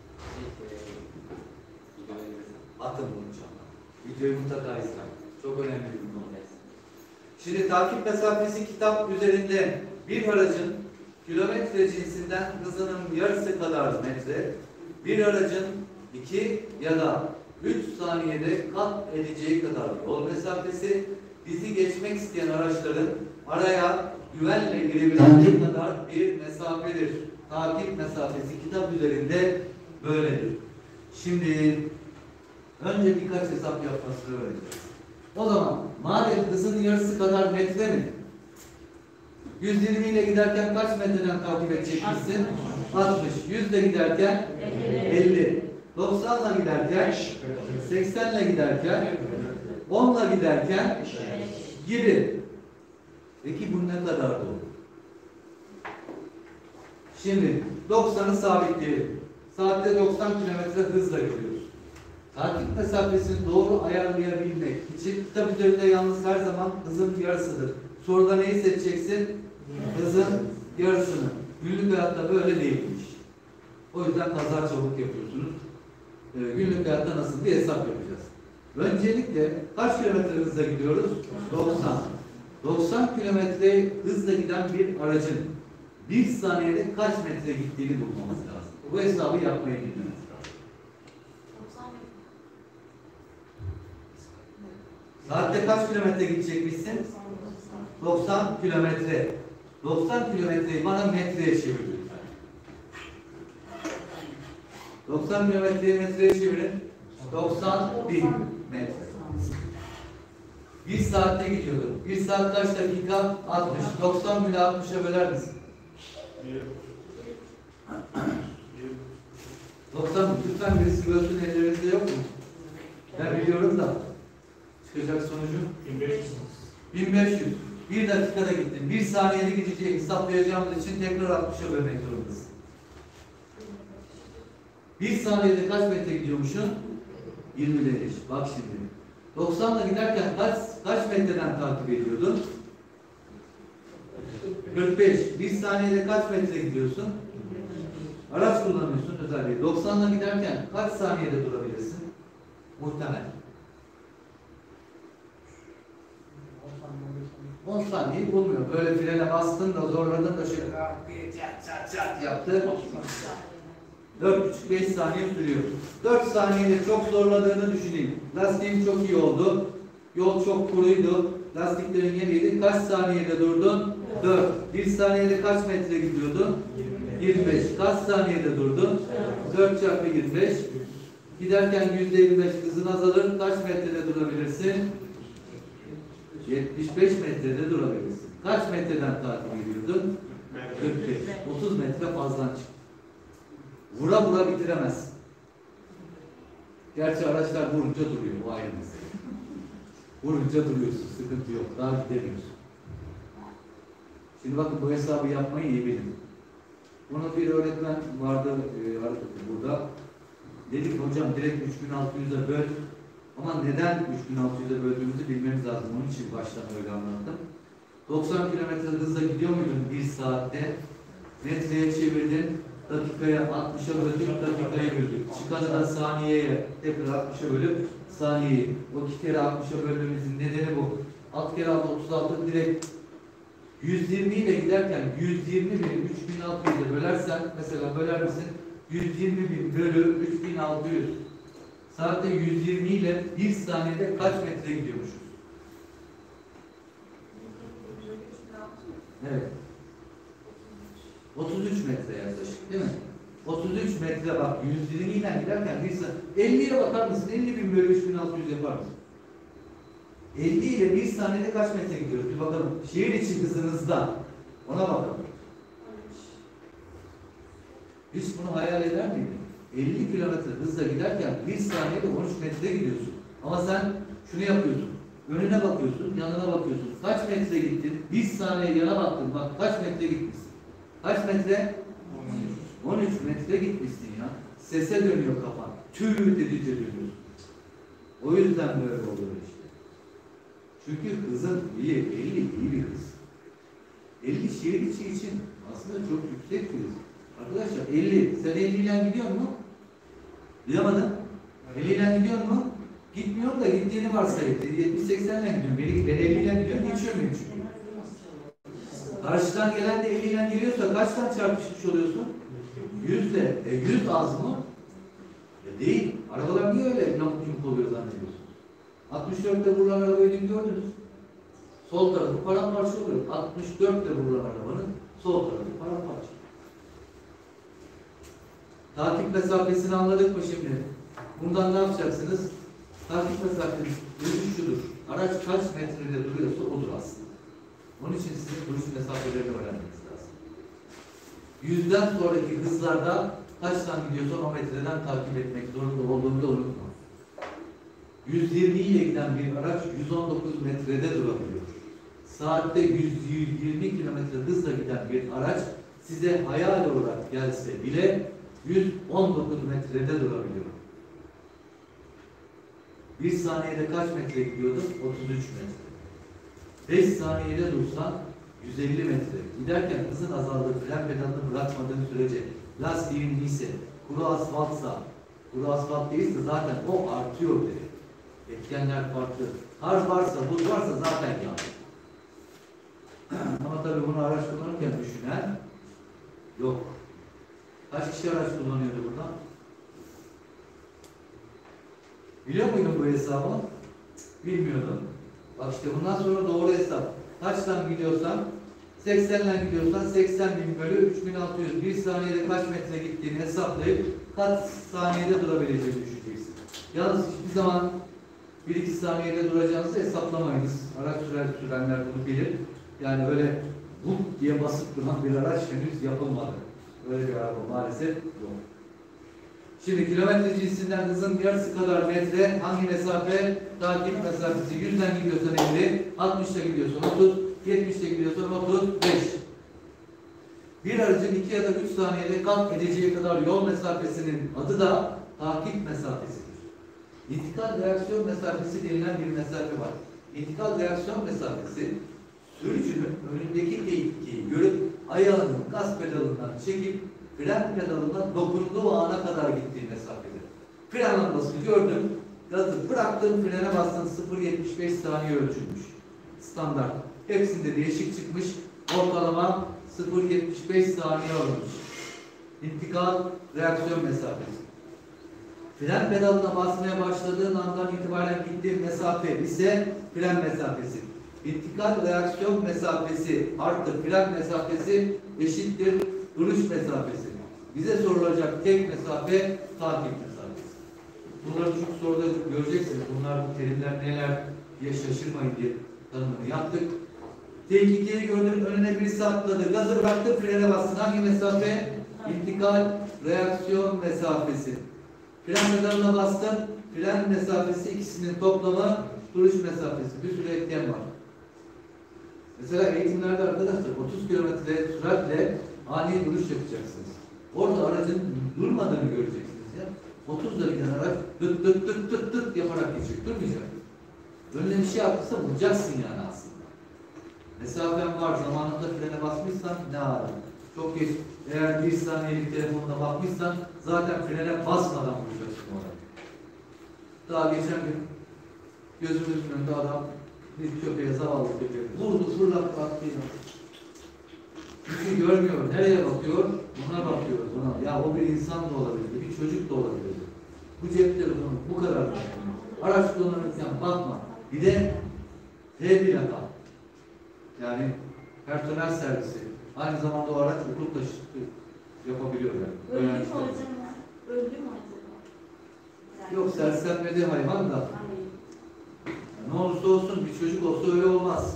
Atın bunu çabuk. Videoyu mutlaka izle. Çok önemli bir konu. Şimdi takip mesafesi kitap üzerinde bir aracın kilometre cinsinden hızının yarısı kadar metre, bir aracın iki ya da üç saniyede kat edeceği kadar yol mesafesi, bizi geçmek isteyen araçların araya güvenle girebileceği kadar bir mesafedir. Takip mesafesi kitap üzerinde böyledir. Şimdi önce birkaç hesap yapmasını öğreneceğiz. O zaman madem hızın yarısı kadar metre mi? yüz yirmi ile giderken kaç metreden takip edeceksin? altmış. yüz ile giderken elli. doksan ile giderken seksen ile giderken on ile giderken gibi. Peki bu ne kadar doğru? Şimdi doksanı sabitleyelim. Saatte doksan kilometre hızla gidiyoruz. Takip mesafesini doğru ayarlayabilmek için kitap üzerinde yalnız her zaman hızın yarısıdır. Soruda neyi seçeceksin? Hızın yarısını. Günlük hayatta böyle değilmiş. O yüzden kaza çabuk yapıyorsunuz. Ee, günlük hayatta nasıl bir hesap yapacağız? Öncelikle kaç kilometre hızla gidiyoruz? doksan. doksan kilometre hızla giden bir aracın bir saniyede kaç metre gittiğini bulmamız lazım. Bu hesabı yapmayı bilmemiz lazım. Saatte kaç kilometre gidecekmişsin? doksan kilometre. doksan kilometreyi bana metreye çevir lütfen. doksan kilometreyi metreye çevirin. doksan bin metre. Bir saatte gidiyordu. Bir saat kaç dakika? altmış. doksan bini altmışa böler misin? doksan. Lütfen birisi bölsün, ellerinizde yok mu? Ben biliyorum da. Çıkacak sonucu? bin beş yüz. Bir dakikada gittin. Bir saniyede gideceği hesaplayacağımız için tekrar altmışa bölmek zorundasın. Bir saniyede kaç metre gidiyormuşsun? yirmi derece. Bak şimdi. doksanla giderken kaç kaç metreden takip ediyordun? kırk beş. Bir saniyede kaç metre gidiyorsun? Araç kullanıyorsun özelliği. doksanla giderken kaç saniyede durabilirsin? Muhtemel. on saniyeyi bulmuyor. Böyle frene bastın da zorladın da şöyle çat çat çat yaptı. dört buçuk beş saniye sürüyor. dört saniyede çok zorladığını düşüneyim. Lastiğim çok iyi oldu. Yol çok kuruydu. Lastiklerin yeniydi. Kaç saniyede durdun? dört. bir saniyede kaç metre gidiyordun? yirmi beş. Kaç saniyede durdun? dört çarpı yirmi beş. Giderken yüzde yirmi beş hızın azalır. Kaç metrede durabilirsin? yetmiş beş metrede durabilirsin. Kaç metreden takip ediyordun? kırk beş. otuz metre fazladan çık. Vura vura bitiremez. Gerçi araçlar vurunca duruyor. O ayrı mesele. Vurunca duruyorsun. Sıkıntı yok. Daha gidemiyorsun. Şimdi bakın bu hesabı yapmayı iyi bilin. Bunu bir öğretmen vardı e, burada. Dedik hocam direkt üç bin altı yüze böl. Ama neden üç bin altı yüze böldüğümüzü bilmemiz lazım. Onun için baştan öyle anlattım. doksan kilometre hızla gidiyor muydun bir saatte? Metreye çevirdin. Dakikaya altmışa böldük, dakikaya böldük. Çıkanı da saniyeye tekrar altmışa bölüp saniyeyi. O iki kere altmışa bölmemizin nedeni bu. alt kere altı otuz altı direkt yüz yirmi ile giderken yüz yirmi bini üç bin altı yüze bölersen, mesela böler misin? yüz yirmi bin bölü üç bin altı yüz. Saatte yüz yirmi ile bir saniyede kaç metre gidiyormuşuz? Evet. otuz üç metre yaklaşık değil mi? otuz üç metre bak yüz yirmi ile giderken bir saniye. elliye bakar mısın? elli bin bölü üç bin altı yüz yapar mısın? elli ile bir saniyede kaç metre gidiyoruz? Bir bakalım. Şehir içi hızınızda. Ona bakalım. Hiç bunu hayal eder miydin? elli kilometre hızla giderken bir saniyede on üç metre gidiyorsun. Ama sen şunu yapıyorsun. Önüne bakıyorsun, yanına bakıyorsun. Kaç metre gittin? Bir saniye yana baktın. Bak kaç metre gitmişsin. Kaç metre? on üç metre gitmişsin ya. Sese dönüyor kafan. Tüy dedice dönüyorsun. O yüzden böyle oluyor işte. Çünkü hızın iyi, elli iyi bir hız. elli şehir içi için aslında çok yüksek bir hız. Arkadaşlar elli, sen elli ile gidiyor mu? Duyamadın? elli ile gidiyor mu? Gitmiyorum da gittiğini varsayın. yetmiş seksen ile gidiyorum. Beni, ben elli ile gidiyorum, geçiyor muyum çünkü? Karşıdan gelen de elli ile geliyorsa kaçtan çarpışmış oluyorsun? yüzde. E yüz az mı? E değil. Arabalar niye öyle yamuk yumuk oluyor zannediyorsun? altmış dörtte vurulan arabayı dün gördünüz. Sol tarafı paramparça oluyor. altmış dörtte vurulan arabanın sol tarafı paramparça. Takip mesafesini anladık mı şimdi? Bundan ne yapacaksınız? Takip mesafesi şudur. Araç kaç metrede duruyorsa odur aslında. Onun için sizin duruş mesafelerini öğrenmeniz lazım. Yüzden sonraki hızlarda kaçtan gidiyorsan o metreden takip etmek zorunda olduğunu da unutma. yüz yirmi ile giden bir araç yüz on dokuz metrede durabiliyor. Saatte yüz yirmi kilometre hızla giden bir araç size hayal olarak gelse bile yüz on dokuz metrede durabiliyor. Bir saniyede kaç metre gidiyordu? otuz üç metre. beş saniyede dursan yüz elli metre. Giderken hızın azaldığı, fren pedalını bırakmadığın sürece, lastiğin iyiyse, kuru asfaltsa, kuru asfalt değilse zaten o artıyor direkt. Etkenler farklı. Kar varsa, buz varsa zaten yani. Ama tabii bunu araç kullanırken düşünen yok. Kaç kişi araç kullanıyordu burada? Biliyor muydun bu hesabı? Bilmiyordum. Bak işte bundan sonra doğru hesap. Kaçtan gidiyorsan, seksenle gidiyorsan seksen bin bölü üç bin altı yüz. Bir saniyede kaç metre gittiğini hesaplayıp kaç saniyede durabileceğini düşüneceksin. Yalnız hiçbir zaman bir iki saniyede duracağınızı hesaplamayınız. Araç süren, sürenler bunu bilir. Yani öyle bu diye basıp duran bir araç henüz yapılmadı. Böyle bir araba maalesef yok. Şimdi kilometre cinsinden hızın yarısı kadar metre, hangi mesafe? Takip mesafesi. yüzden gidiyorsan elli, altmışta gidiyorsan otuz, yetmişte gidiyorsan otuz beş. Bir aracın iki ya da üç saniyede kat edeceği kadar yol mesafesinin adı da takip mesafesidir. İntikal reaksiyon mesafesi denilen bir mesafe var. İntikal reaksiyon mesafesi, sürücünün önündeki tehlikeyi görüp ayağını gaz pedalından çekip fren pedalına dokunduğu ana kadar gittiği mesafedir. Fren lambasını gördüm, gazı bıraktım, frene bastım, sıfır virgül yetmiş beş saniye ölçülmüş. Standart. Hepsinde değişik çıkmış. Ortalama sıfır virgül yetmiş beş saniye olmuş. İntikal reaksiyon mesafesi. Fren pedalına basmaya başladığın andan itibaren gittiğin mesafe ise fren mesafesi. İntikal reaksiyon mesafesi artı fren mesafesi eşittir duruş mesafesi. Bize sorulacak tek mesafe takip mesafesi. Bunları çok soruda göreceksiniz. Bunlar bu terimler neler diye şaşırmayın diye tanımını yaptık. Tehlikeyi gördün, önüne birisi atladı, gazı bıraktı, frene bastın. Hangi mesafe? İntikal reaksiyon mesafesi. Fren pedalına bastın, fren mesafesi ikisinin toplamı duruş mesafesi. Bir sürü etken var. Mesela eğitimlerde arkadaşlar otuz kilometre süratle ani duruş yapacaksınız. Orada aracın durmadığını göreceksiniz ya. otuzda giden araç tıt tıt tıt tıt tıt yaparak geçecek, durmayacak. Önüne bir şey yaptıysa vuracaksın yani aslında. Mesafen var, zamanında frene basmışsan ne ara? Çok geç. Eğer bir saniyelik telefonuna bakmışsan zaten frene basmadan vuracaksın orada. Daha geçen gün gözümüzün önünde adam bir köpeğe, zavallı köpeğe vurdu, fırlattı, attı. Çünkü görmüyor. Nereye bakıyor? Buna bakıyor. Buna. Ya o bir insan da olabilir, bir çocuk da olabilir. Bu cep telefonu bu kadar. Araç kullanırken bakma. Bir de T bir kal. Yani personel servisi. Aynı zamanda o araç okul taşıtı yapabiliyor yani. Öldü mü Öğrenci hocam? servisi. Öldü mü acaba? Yok, sersemledi hayvan da. Hayır. Ne olursa olsun bir çocuk olsa öyle olmaz.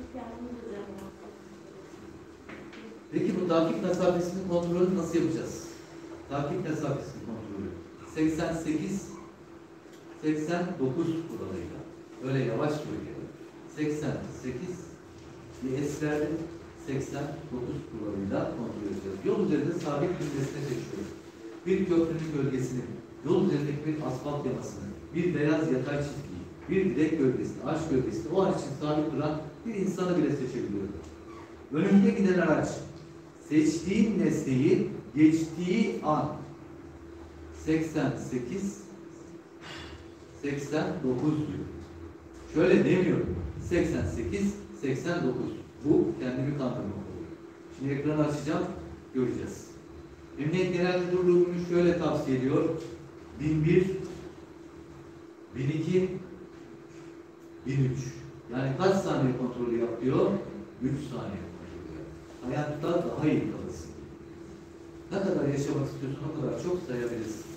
Peki bu takip mesafesinin kontrolünü nasıl yapacağız? Takip mesafesinin kontrolü. seksen sekiz seksen dokuz kuralıyla. Öyle yavaş söylüyorum. seksen sekiz bir esrarlı seksen dokuz kuralıyla kontrol edeceğiz. Yol üzerinde sabit düzlesine seçiyoruz. Bir köprünün gölgesini, yol üzerindeki bir asfalt yamasını, bir beyaz yatay çizgiyi, bir direk gölgesini, ağaç gölgesini o an için sabit duran bir insanı bile seçebiliyoruz. Önünde giden araç seçtiğin nesneyi geçtiği an seksen sekiz seksen dokuz diyor. Şöyle demiyorum. seksen sekiz seksen dokuz. Bu kendimi kandırmak oluyor. Şimdi ekranı açacağım, göreceğiz. Emniyet Genel Müdürlüğü şöyle tavsiye ediyor. bin bir, bin iki, bin üç. Yani kaç saniye kontrolü yapıyor? üç saniye kontrolü yapıyor. Hayatta daha iyi kalırsın. Ne kadar yaşamak istiyorsan o kadar çok sayabilirsin.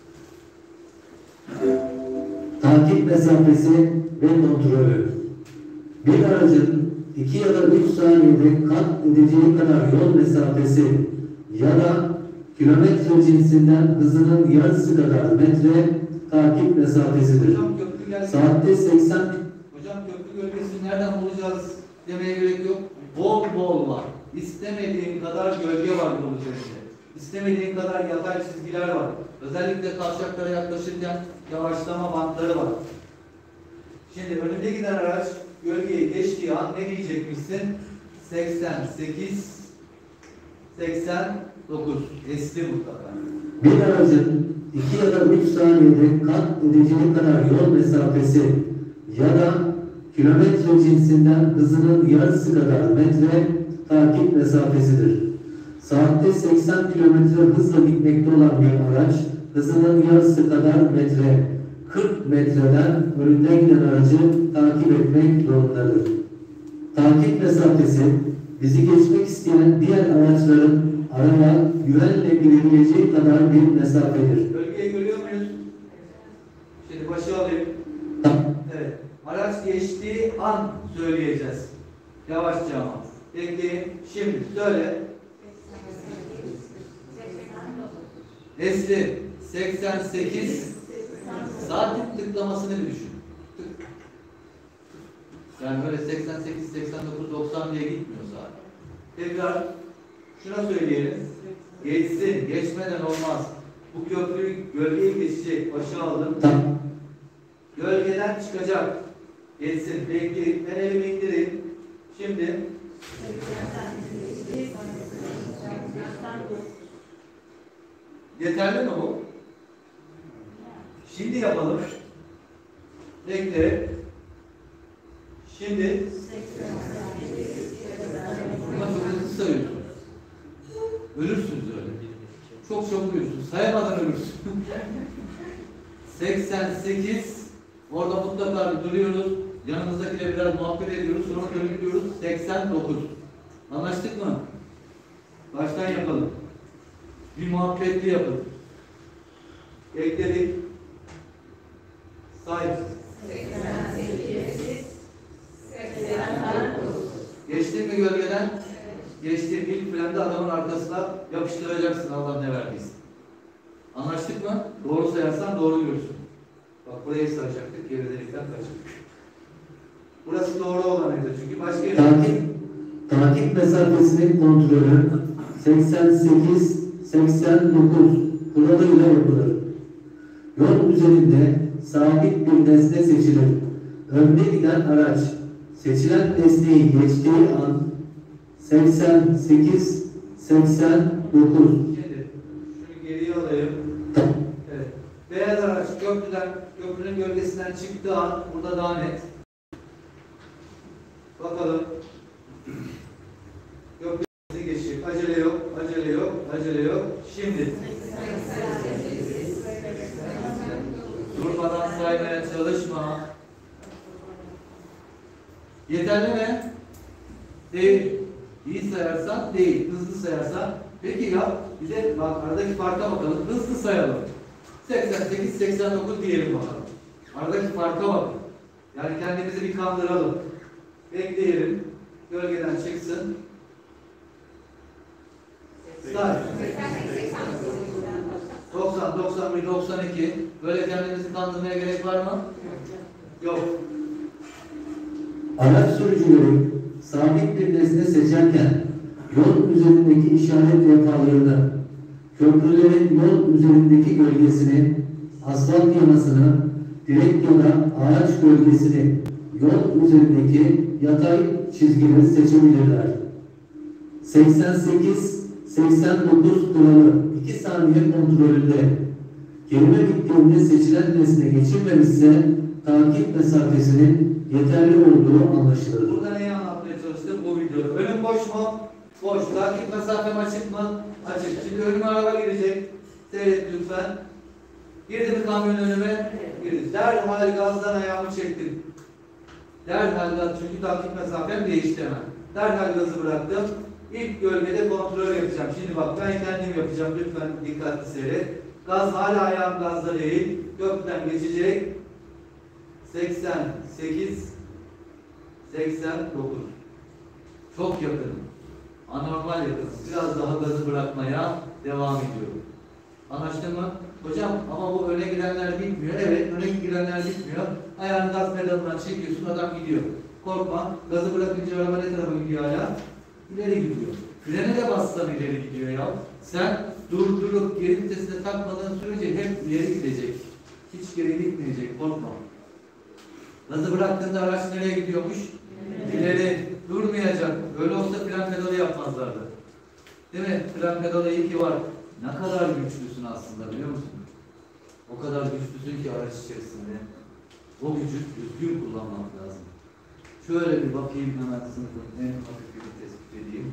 Takip mesafesi ve kontrolü. Bir aracın iki ya da üç saniyede kat edeceği kadar yol mesafesi ya da kilometre cinsinden hızının yarısı kadar metre takip mesafesidir. Hocam köprü geldi. Saatte seksen. Hocam köprü gölgesini nereden bulacağız demeye gerek yok. Bol bol var. İstemediğin kadar gölge var yol üzerinde. İstemediğin kadar yatay çizgiler var. Özellikle kavşaklara yaklaşırken yavaşlama bantları var. Şimdi önünde giden araç gölgeyi geçtiği an ne diyecekmişsin? seksen sekiz seksen dokuz. Esli mutlaka. Bir aracın iki ya da üç saniyede kat edeceği kadar yol mesafesi ya da kilometre cinsinden hızının yarısı kadar metre takip mesafesidir. Saatte seksen kilometre hızla gitmekte olan bir araç hızının yarısı kadar metre, kırk metreden önünden giden aracı takip etmek zorundadır. Takip mesafesi bizi geçmek isteyen diğer araçların araya güvenle girebileceği kadar bir mesafedir. Bölgeyi görüyor muyuz? Şimdi başı alayım. Evet. Araç geçtiği an söyleyeceğiz. Yavaşça ama. Bekleyin. Şimdi söyle. Esli seksen sekiz saatin tıklamasını bir düşün. Tık. Yani böyle seksen sekiz, seksen dokuz, doksan diye gitmiyor zaten. Tekrar şuna söyleyelim. Geçsin, geçmeden olmaz. Bu köprüyü gölgeyi geçecek. Başa aldım. Tamam. Gölgeden çıkacak. Geçsin, bekleyin. Ben elimi indireyim. Şimdi yeterli mi bu? Şimdi yapalım. Bekle. Şimdi ama çok hızlı sayıyorsun. Ölürsünüz öyle. Çok çok ölürsünüz. Sayamadan ölürsün. seksen sekiz. Orada mutlaka bir duruyoruz. Yanımızdakiyle biraz muhabbet ediyoruz. Sonra dönüp gidiyoruz. seksen dokuz. Anlaştık mı? Baştan yapalım. Bir muhabbetli yapın. Ekledik. Say. Geçtin mi gölgeden? Geçtin. İlk frende adamın arkasına yapıştıracaksın Allah ne verdiyse. Anlaştık mı? Doğru sayarsan doğru görürsün. Bak burayı sayacaktık. Geridelikten kaçırdık. Burası doğru olanıydı. Çünkü başka yere... Takip, takip mesafesinin kontrolü seksen sekiz seksen dokuz kuralıyla yapılır. Yol üzerinde sabit bir nesne seçilir. Önde giden araç seçilen nesneyi geçtiği an seksen sekiz seksen dokuz. Şimdi şunu geriye alayım. Evet. Beyaz araç köprüden, köprünün gölgesinden çıktığı an burada daha net. Bakalım. Köprüsü geçecek. Acele yok, acele yok, acele yok. Şimdi. Durmadan saymaya çalışma. Yeterli mi? Değil. İyi sayarsan değil. Hızlı sayarsan. Peki ya bize bak aradaki farka bakalım. Hızlı sayalım. seksen sekiz seksen dokuz diyelim bakalım. Aradaki farka bakın. Yani kendimizi bir kandıralım. Bekleyelim. Gölgeden çıksın. Say. doksan, doksan bir, doksan iki. Böyle kendimizi kandırmaya gerek var mı? Yok. Araç sürücüleri sabit bir nesne seçerken yol üzerindeki işaret levhalarını, köprülerin yol üzerindeki gölgesini, asfalt yamasını, direk ya da ağaç gölgesini, yol üzerindeki yatay çizgileri seçebilirler. seksen sekiz seksen dokuz kuralı iki saniye kontrolünde kelime bittiğinde seçilen nesne geçilmemişse takip mesafesinin yeterli olduğu anlaşılır. Burada neyi anlatmaya çalıştım bu videoda? Önüm boş mu? Boş. Takip mesafem açık mı? Açık. Şimdi önüme araba girecek. Seyret lütfen. Girdi mi kamyon önüme? Girdi. Derhal gazdan ayağımı çektim. Derhal gaz. Çünkü takip mesafem değişti hemen. Derhal gazı bıraktım. İlk gölgede kontrol yapacağım. Şimdi bak ben kendim yapacağım. Lütfen dikkatli seyret. Gaz hala ayağım gazda değil. Köprüden geçecek. seksen sekiz seksen dokuz. Çok yakınım. Anormal yakınım. Biraz daha gazı bırakmaya devam ediyorum. Anlaştın mı? Hocam ama bu öne girenler bitmiyor. Evet, öne girenler bitmiyor. Ayağını gaz pedalından çekiyorsun, adam gidiyor. Korkma. Gazı bırakınca araba ne tarafa gidiyor hala? İleri gidiyor. Frene de bassan ileri gidiyor ya. Sen durdurup geri vitesine takmadığın sürece hep ileri gidecek. Hiç geri gitmeyecek. Korkma. Gazı bıraktığında araç nereye gidiyormuş? İleri. Durmayacak. Öyle olsa fren pedalı yapmazlardı. Değil mi? Fren pedalı iyi ki var. Ne kadar güçlüsün aslında biliyor musun? O kadar güçlüsün ki araç içerisinde. O gücü düzgün kullanmak lazım. Şöyle bir bakayım hemen sınıfın en hafif bir tespit edeyim.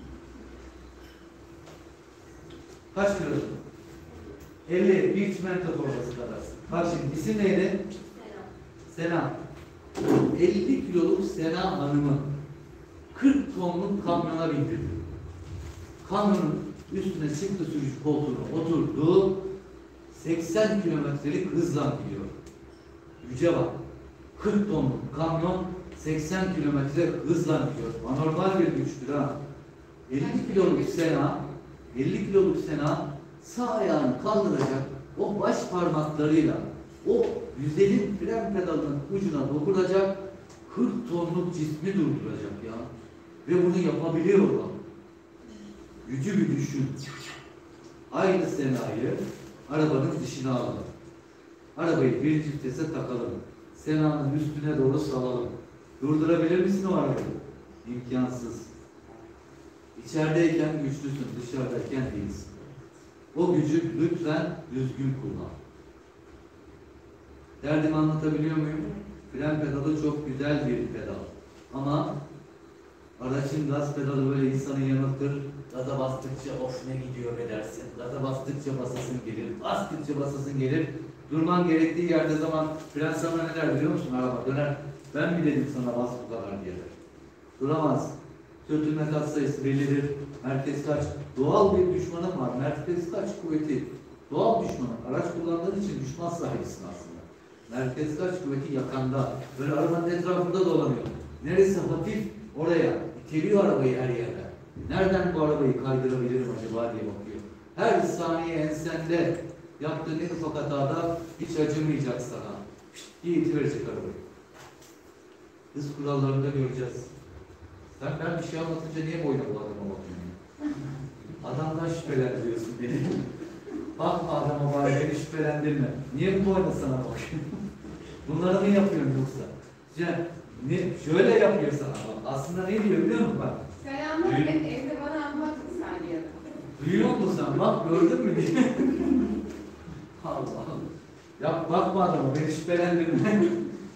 Kaç kilosun? elli. Bir çimento torbası kadar. Bak şimdi isim neydi? Sena. elli kiloluk Sena Hanım'ı kırk tonluk kamyona bindirdi. Kamyonun üstüne çıktı, sürücü koltuğuna oturdu. seksen kilometrelik hızla gidiyor. Güce bak. kırk tonluk kamyon seksen kilometre hızla gidiyor. Anormal bir güçtür ha. elli kiloluk Sena, elli kiloluk Sena sağ ayağını kaldıracak, o baş parmaklarıyla o güzelin fren pedalının ucuna dokunacak, kırk tonluk cismi durduracak ya. Ve bunu yapabiliyorlar. Gücü bir düşün. Aynı Sena'yı arabanın dışına alalım. Arabayı bir vitese takalım. Sena'nın üstüne doğru salalım. Durdurabilir misin o arabayı? İmkansız. İçerideyken güçlüsün, dışarıdayken değilsin. O gücü lütfen düzgün kullan. Derdimi anlatabiliyor muyum? Fren pedalı çok güzel bir pedal. Ama aracın gaz pedalı böyle insanı yanıltır. Gaza bastıkça of ne gidiyor be dersin. Gaza bastıkça basasın gelir. Bastıkça basasın gelir. Durman gerektiği yerde zaman fren sana ne der biliyor musun? Araba döner. Ben mi dedim sana bas bu kadar diye. Duramaz. Sürtünme kat sayısı bellidir. Merkez kaç? Doğal bir düşmanım var. Merkez kaç kuvveti? Doğal düşmanım. Araç kullandığın için düşman sahibisin aslında. Merkez kaç kuvveti yakanda. Böyle arabanın etrafında dolanıyor. Neresi hafif oraya. İteliyor arabayı her yerde. Nereden bu arabayı kaydırabilirim acaba diye bakıyor. Her saniye ensende yaptığın en ufak hatada hiç acımayacak sana. İyi itiverecek arabayı. Hız kurallarında göreceğiz. Sen ben bir şey anlatınca niye boyuna bu adama bakıyorsun? Adamdan şüphelendiriyorsun beni. Bakma adama bari beni şüphelendirme. Niye bu boyuna sana bakıyorsun? Bunları mı yapıyorsun yoksa? İşte, ne, şöyle yapıyor sana. Aslında ne diyor biliyor musun bak? Sen anlat, ben evde bana anlattın saniyede. Duyuyor musun sen? Bak gördün mü diye. Allah Allah. Ya bakma adama beni şüphelendirme.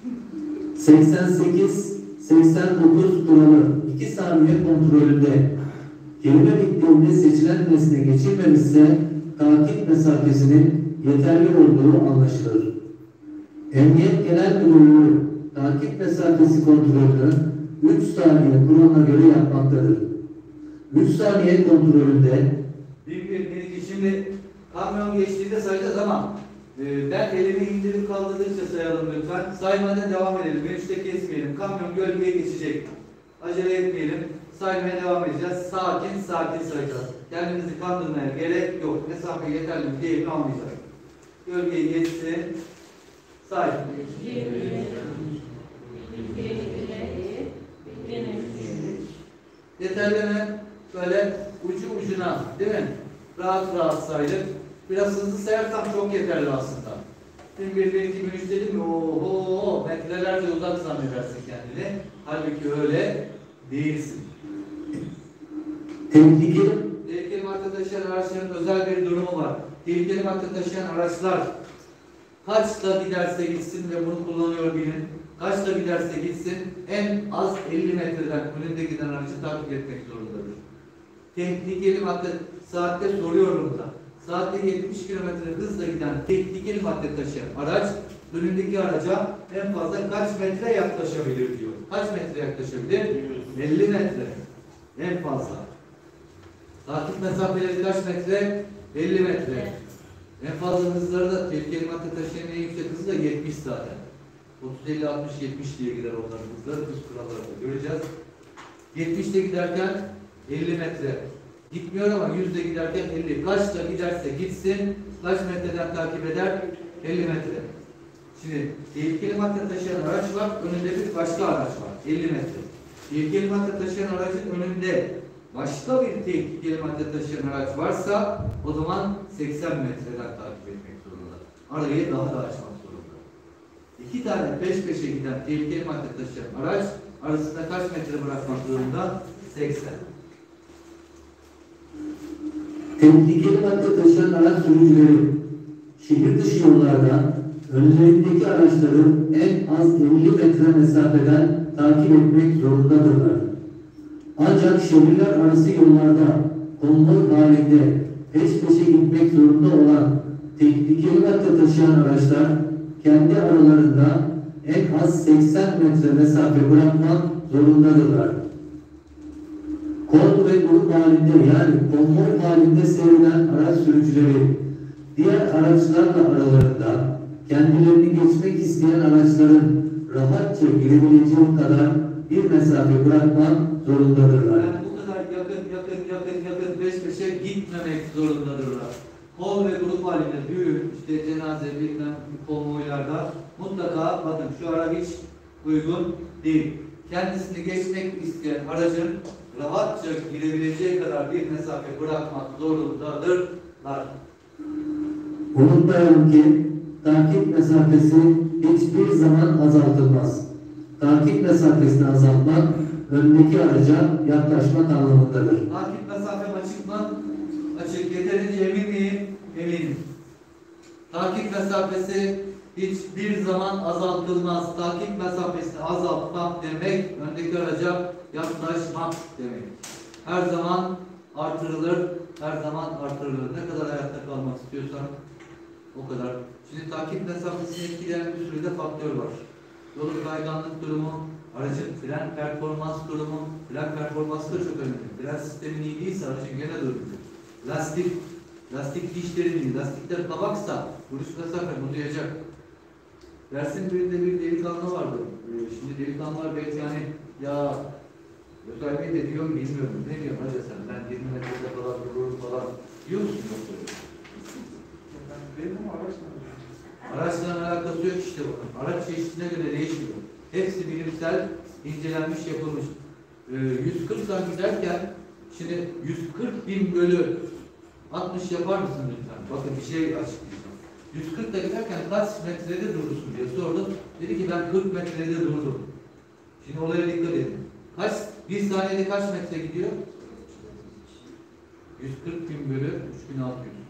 seksen sekiz seksen dokuz kuralı iki saniye kontrolünde kelime bittiğinde seçilen nesne geçilmemişse takip mesafesinin yeterli olduğu anlaşılır. Emniyet Genel Müdürlüğü takip mesafesi kontrolünü üç saniye kuralına göre yapmaktadır. üç saniye kontrolünde Bir bir bir iki şimdi kamyon geçtiğinde sayacağız ama e, ben elimi indirip kaldırdıkça sayalım lütfen. Saymadan devam edelim. Üçte kesmeyelim. Kamyon gölgeye geçecek. Acele etmeyelim. Saymaya devam edeceğiz. Sakin sakin sayacağız. Kendimizi kandırmaya gerek yok. Mesafe yeterli mi değil mi anlayacağız. Gölgeyi geçsin. Say. Yeterli mi? Böyle ucu ucuna değil mi? Rahat rahat saydık. Biraz hızlı sayarsam çok yeterli aslında. Şimdi bir, bir, iki, bir, üç dedim mi? Oho, metrelerce uzak zannedersin kendini. Halbuki öyle değilsin. tehlikeli Tehlikeli madde taşıyan araçların özel bir durumu var. Tehlikeli madde taşıyan araçlar kaçla giderse gitsin ve bunu kullanıyor bilin. Kaçla giderse gitsin en az elli metreden önünde giden aracı takip etmek zorundadır. Tehlikeli madde saatte soruyorum da. Saatte yetmiş kilometre hızla giden tehlikeli madde taşıyan araç önündeki araca en fazla kaç metre yaklaşabilir diyor. Kaç metre yaklaşabilir? elli metre. En fazla. Takip mesafeleri kaç metre? elli metre. En fazla hızları da tehlikeli madde taşıyan en yüksek hızı da yetmiş zaten. otuz elli altmış yetmiş diye gider onların hızları. Hız kurallarında göreceğiz. yetmişte giderken elli metre. Gitmiyor ama yüzde giderken elli. Kaçta giderse gitsin, kaç metreden takip eder? elli metre. Şimdi tehlikeli madde taşıyan araç var, önünde bir başka araç var. elli metre. Tehlikeli madde taşıyan aracın önünde başka bir tehlikeli madde taşıyan araç varsa o zaman seksen metreden takip etmek zorunda. Arayı daha da açmak zorunda. İki tane peş peşe giden tehlikeli madde taşıyan araç arasında kaç metre bırakmak zorunda? seksen. tehlikeli madde taşıyan araç sürücüleri şehir dışı yollarda önlerindeki araçları en az elli metre mesafeden takip etmek zorundadırlar. Ancak şehirler arası yollarda konvoy halinde peş peşe gitmek zorunda olan tehlikeli madde taşıyan araçlar kendi aralarında en az seksen metre mesafe bırakmak zorundadırlar. Kol ve grup halinde yani konvoy halinde seyreden araç sürücüleri diğer araçlarla aralarında kendilerini geçmek isteyen araçların rahatça girebileceği kadar bir mesafe bırakmak zorundadırlar. Yani bu kadar yakın yakın yakın yakın peş peşe gitmemek zorundadırlar. Kol ve grup halinde büyük işte cenaze bilmem konvoylarda mutlaka bakın şu ara hiç uygun değil. Kendisini geçmek isteyen aracın rahatça girebileceği kadar bir mesafe bırakmak zorundadırlar. Unutmayalım ki takip mesafesi hiçbir zaman azaltılmaz. Takip mesafesini azaltmak öndeki araca yaklaşmak anlamındadır. Takip mesafem açık mı? Açık. Yeterince emin miyim? Eminim. Takip mesafesi hiçbir zaman azaltılmaz. Takip mesafesini azaltmak demek, öndeki araca yaklaşmak demek. Her zaman artırılır, her zaman artırılır. Ne kadar hayatta kalmak istiyorsan o kadar. Şimdi takip mesafesini etkileyen bir sürü de faktör var. Yolun kayganlık durumu, aracın fren performans durumu, fren performansı da çok önemli. Fren sistemin iyi değilse aracın gene durur. Lastik, lastik dişlerin iyi, lastikler kabaksa vuruş mesafen uzayacak. Dersin birinde bir delikanlı vardı. Ee, şimdi delikanlılar belki yani ya Özel Bey de diyor mu bilmiyorum. Ne diyorsun hacı sen? Ben yirmi metrede falan dururum falan. Diyor musun yoksa? Benim araçla. Araçla alakası yok işte bunun. Araç çeşidine göre değişiyor. Hepsi bilimsel incelenmiş, yapılmış. Ee, yüz kırktan giderken şimdi yüz kırk bin bölü altmış yapar mısın lütfen? Bakın bir şey açıklayacağım. yüz kırkta giderken kaç metrede durursun diye sordum. Dedi ki ben kırk metrede durdum. Şimdi olaya dikkat edin. Kaç? Bir saniyede kaç metre gidiyor? yüz kırk bin bölü üç bin altı yüz.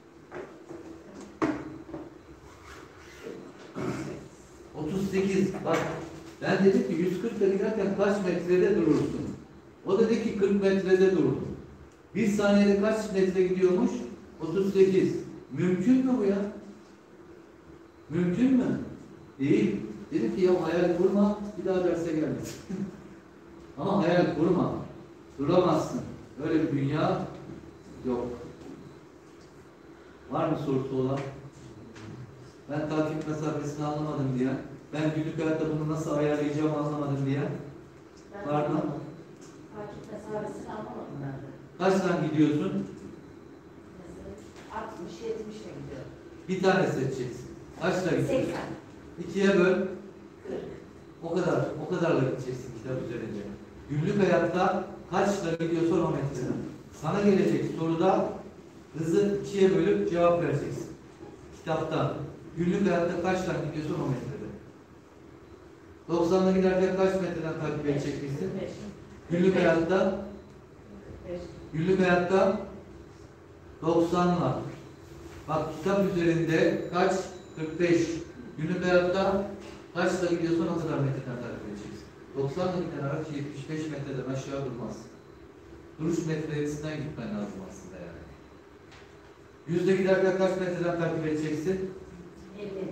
otuz sekiz. Bak ben dedim ki yüz kırkta giderken kaç metrede durursun? O dedi ki kırk metrede durdum. Bir saniyede kaç metre gidiyormuş? otuz sekiz. Mümkün mü bu ya? Mümkün mü? Değil. Dedim ki ya hayal kurma, bir daha derse gelme. Ama hayal kurma. Duramazsın. Öyle bir dünya yok. Var mı sorusu olan? Ben takip mesafesini anlamadım diye. Ben günlük hayatta bunu nasıl ayarlayacağımı anlamadım diye. Var mı? Takip mesafesini anlamadım ben de. Kaçtan gidiyorsun? Mesela altmış yetmişle gidiyorum. Bir tane seçeceksin. Kaçla gidiyorsun? seksen. İkiye böl. kırk. O kadar. O kadarla gideceksin kitap üzerinde. Günlük hayatta kaçla gidiyorsan o metreden. Sana gelecek soruda hızı ikiye bölüp cevap vereceksin. Kitapta. Günlük hayatta kaçla gidiyorsan o metrede. doksanla giderken kaç metreden takip edeceksin? kırk beş. Günlük hayatta kırk beş. Günlük hayatta doksanla. Bak kitap üzerinde kaç? kırk beş. Günlük hayatta kaçla gidiyorsan o kadar metreden takip edeceksin. doksanla giden araç yetmiş beş metreden aşağı durmaz. Duruş metresinden gitmen lazım aslında yani. Yüzde giderken kaç metreden takip edeceksin? elli.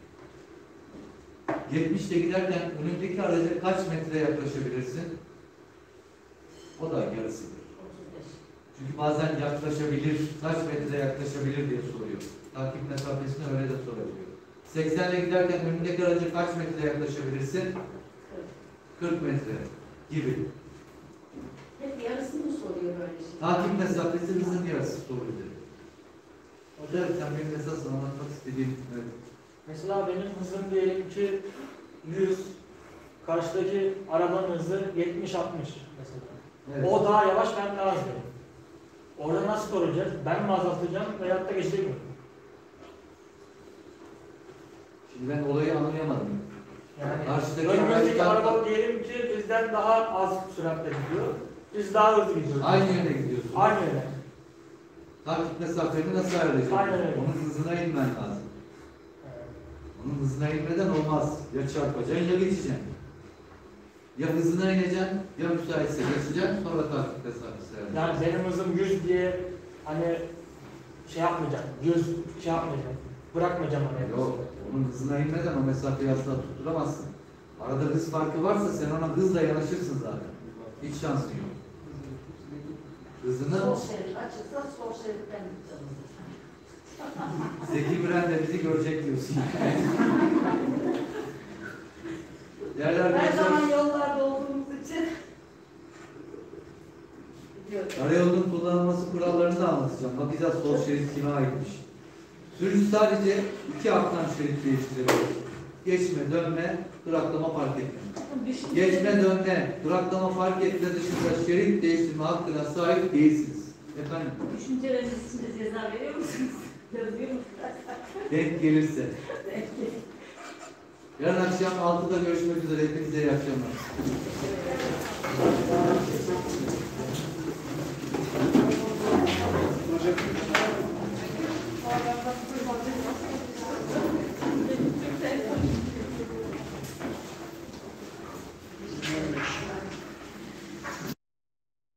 yetmişle giderken önündeki araca kaç metre yaklaşabilirsin? O da yarısıdır. otuz beş. Çünkü bazen yaklaşabilir, kaç metre yaklaşabilir diye soruyor. Takip mesafesini öyle de sorabiliyor. seksenle giderken önündeki araca kaç metre yaklaşabilirsin? kırk. kırk metre gibi. Hep yarısını soruyor böyle şey. Takip mesafesi hızın yarısı soruyor. Hocam sen benim esas anlatmak istediğim, evet. Mesela benim hızım diyelim ki yüz, karşıdaki arabanın hızı yetmiş altmış mesela. Evet. O daha yavaş, ben daha hızlıyım. Orada nasıl koruyacağız? Ben mi azaltacağım veyahut da geçecek mi? Şimdi ben olayı anlayamadım. Yani Karşıdaki önümüzdeki araçtan- araba diyelim ki bizden daha az süratle gidiyor. Biz daha hızlı gidiyoruz. Aynı yöne gidiyorsun. Aynı yöne. Takip mesafeni nasıl ayarlayacaksın? Aynen öyle. Onun hızına inmen lazım. Evet. Onun hızına inmeden olmaz. Ya çarpacaksın ya geçeceksin. Ya hızına ineceksin ya müsaitse geçeceksin sonra takip mesafesi ayarlayacaksın. Yani benim hızım yüz diye hani şey yapmayacağım. yüz şey yapmayacağım. Bırakmayacağım hani. Yok, onun hızına inmeden o mesafeyi asla tutturamazsın. Arada hız farkı varsa sen ona hızla yanaşırsın zaten. Hiç şansın yok. Hızını Sol şerit açıksa sol şeritten gideceğiz. Zeki Müren de bizi görecek diyorsun. Değerli Her arkadaşlar, zaman yollarda olduğumuz için gidiyoruz. karayolunun kullanılması kurallarını da anlatacağım. Bakacağız sol şerit kime aitmiş. Sürücü sadece iki aktan şerit değiştirebilir. geçme, dönme, duraklama, fark etme. Geçme, dönme, duraklama, fark etme dışında şerit değiştirme hakkına sahip değilsiniz. Efendim? Düşünceleriniz için de ceza veriyor musunuz? Yazıyor musunuz? Denk gelirse. Belki. Yarın akşam altıda görüşmek üzere. Hepinize iyi akşamlar.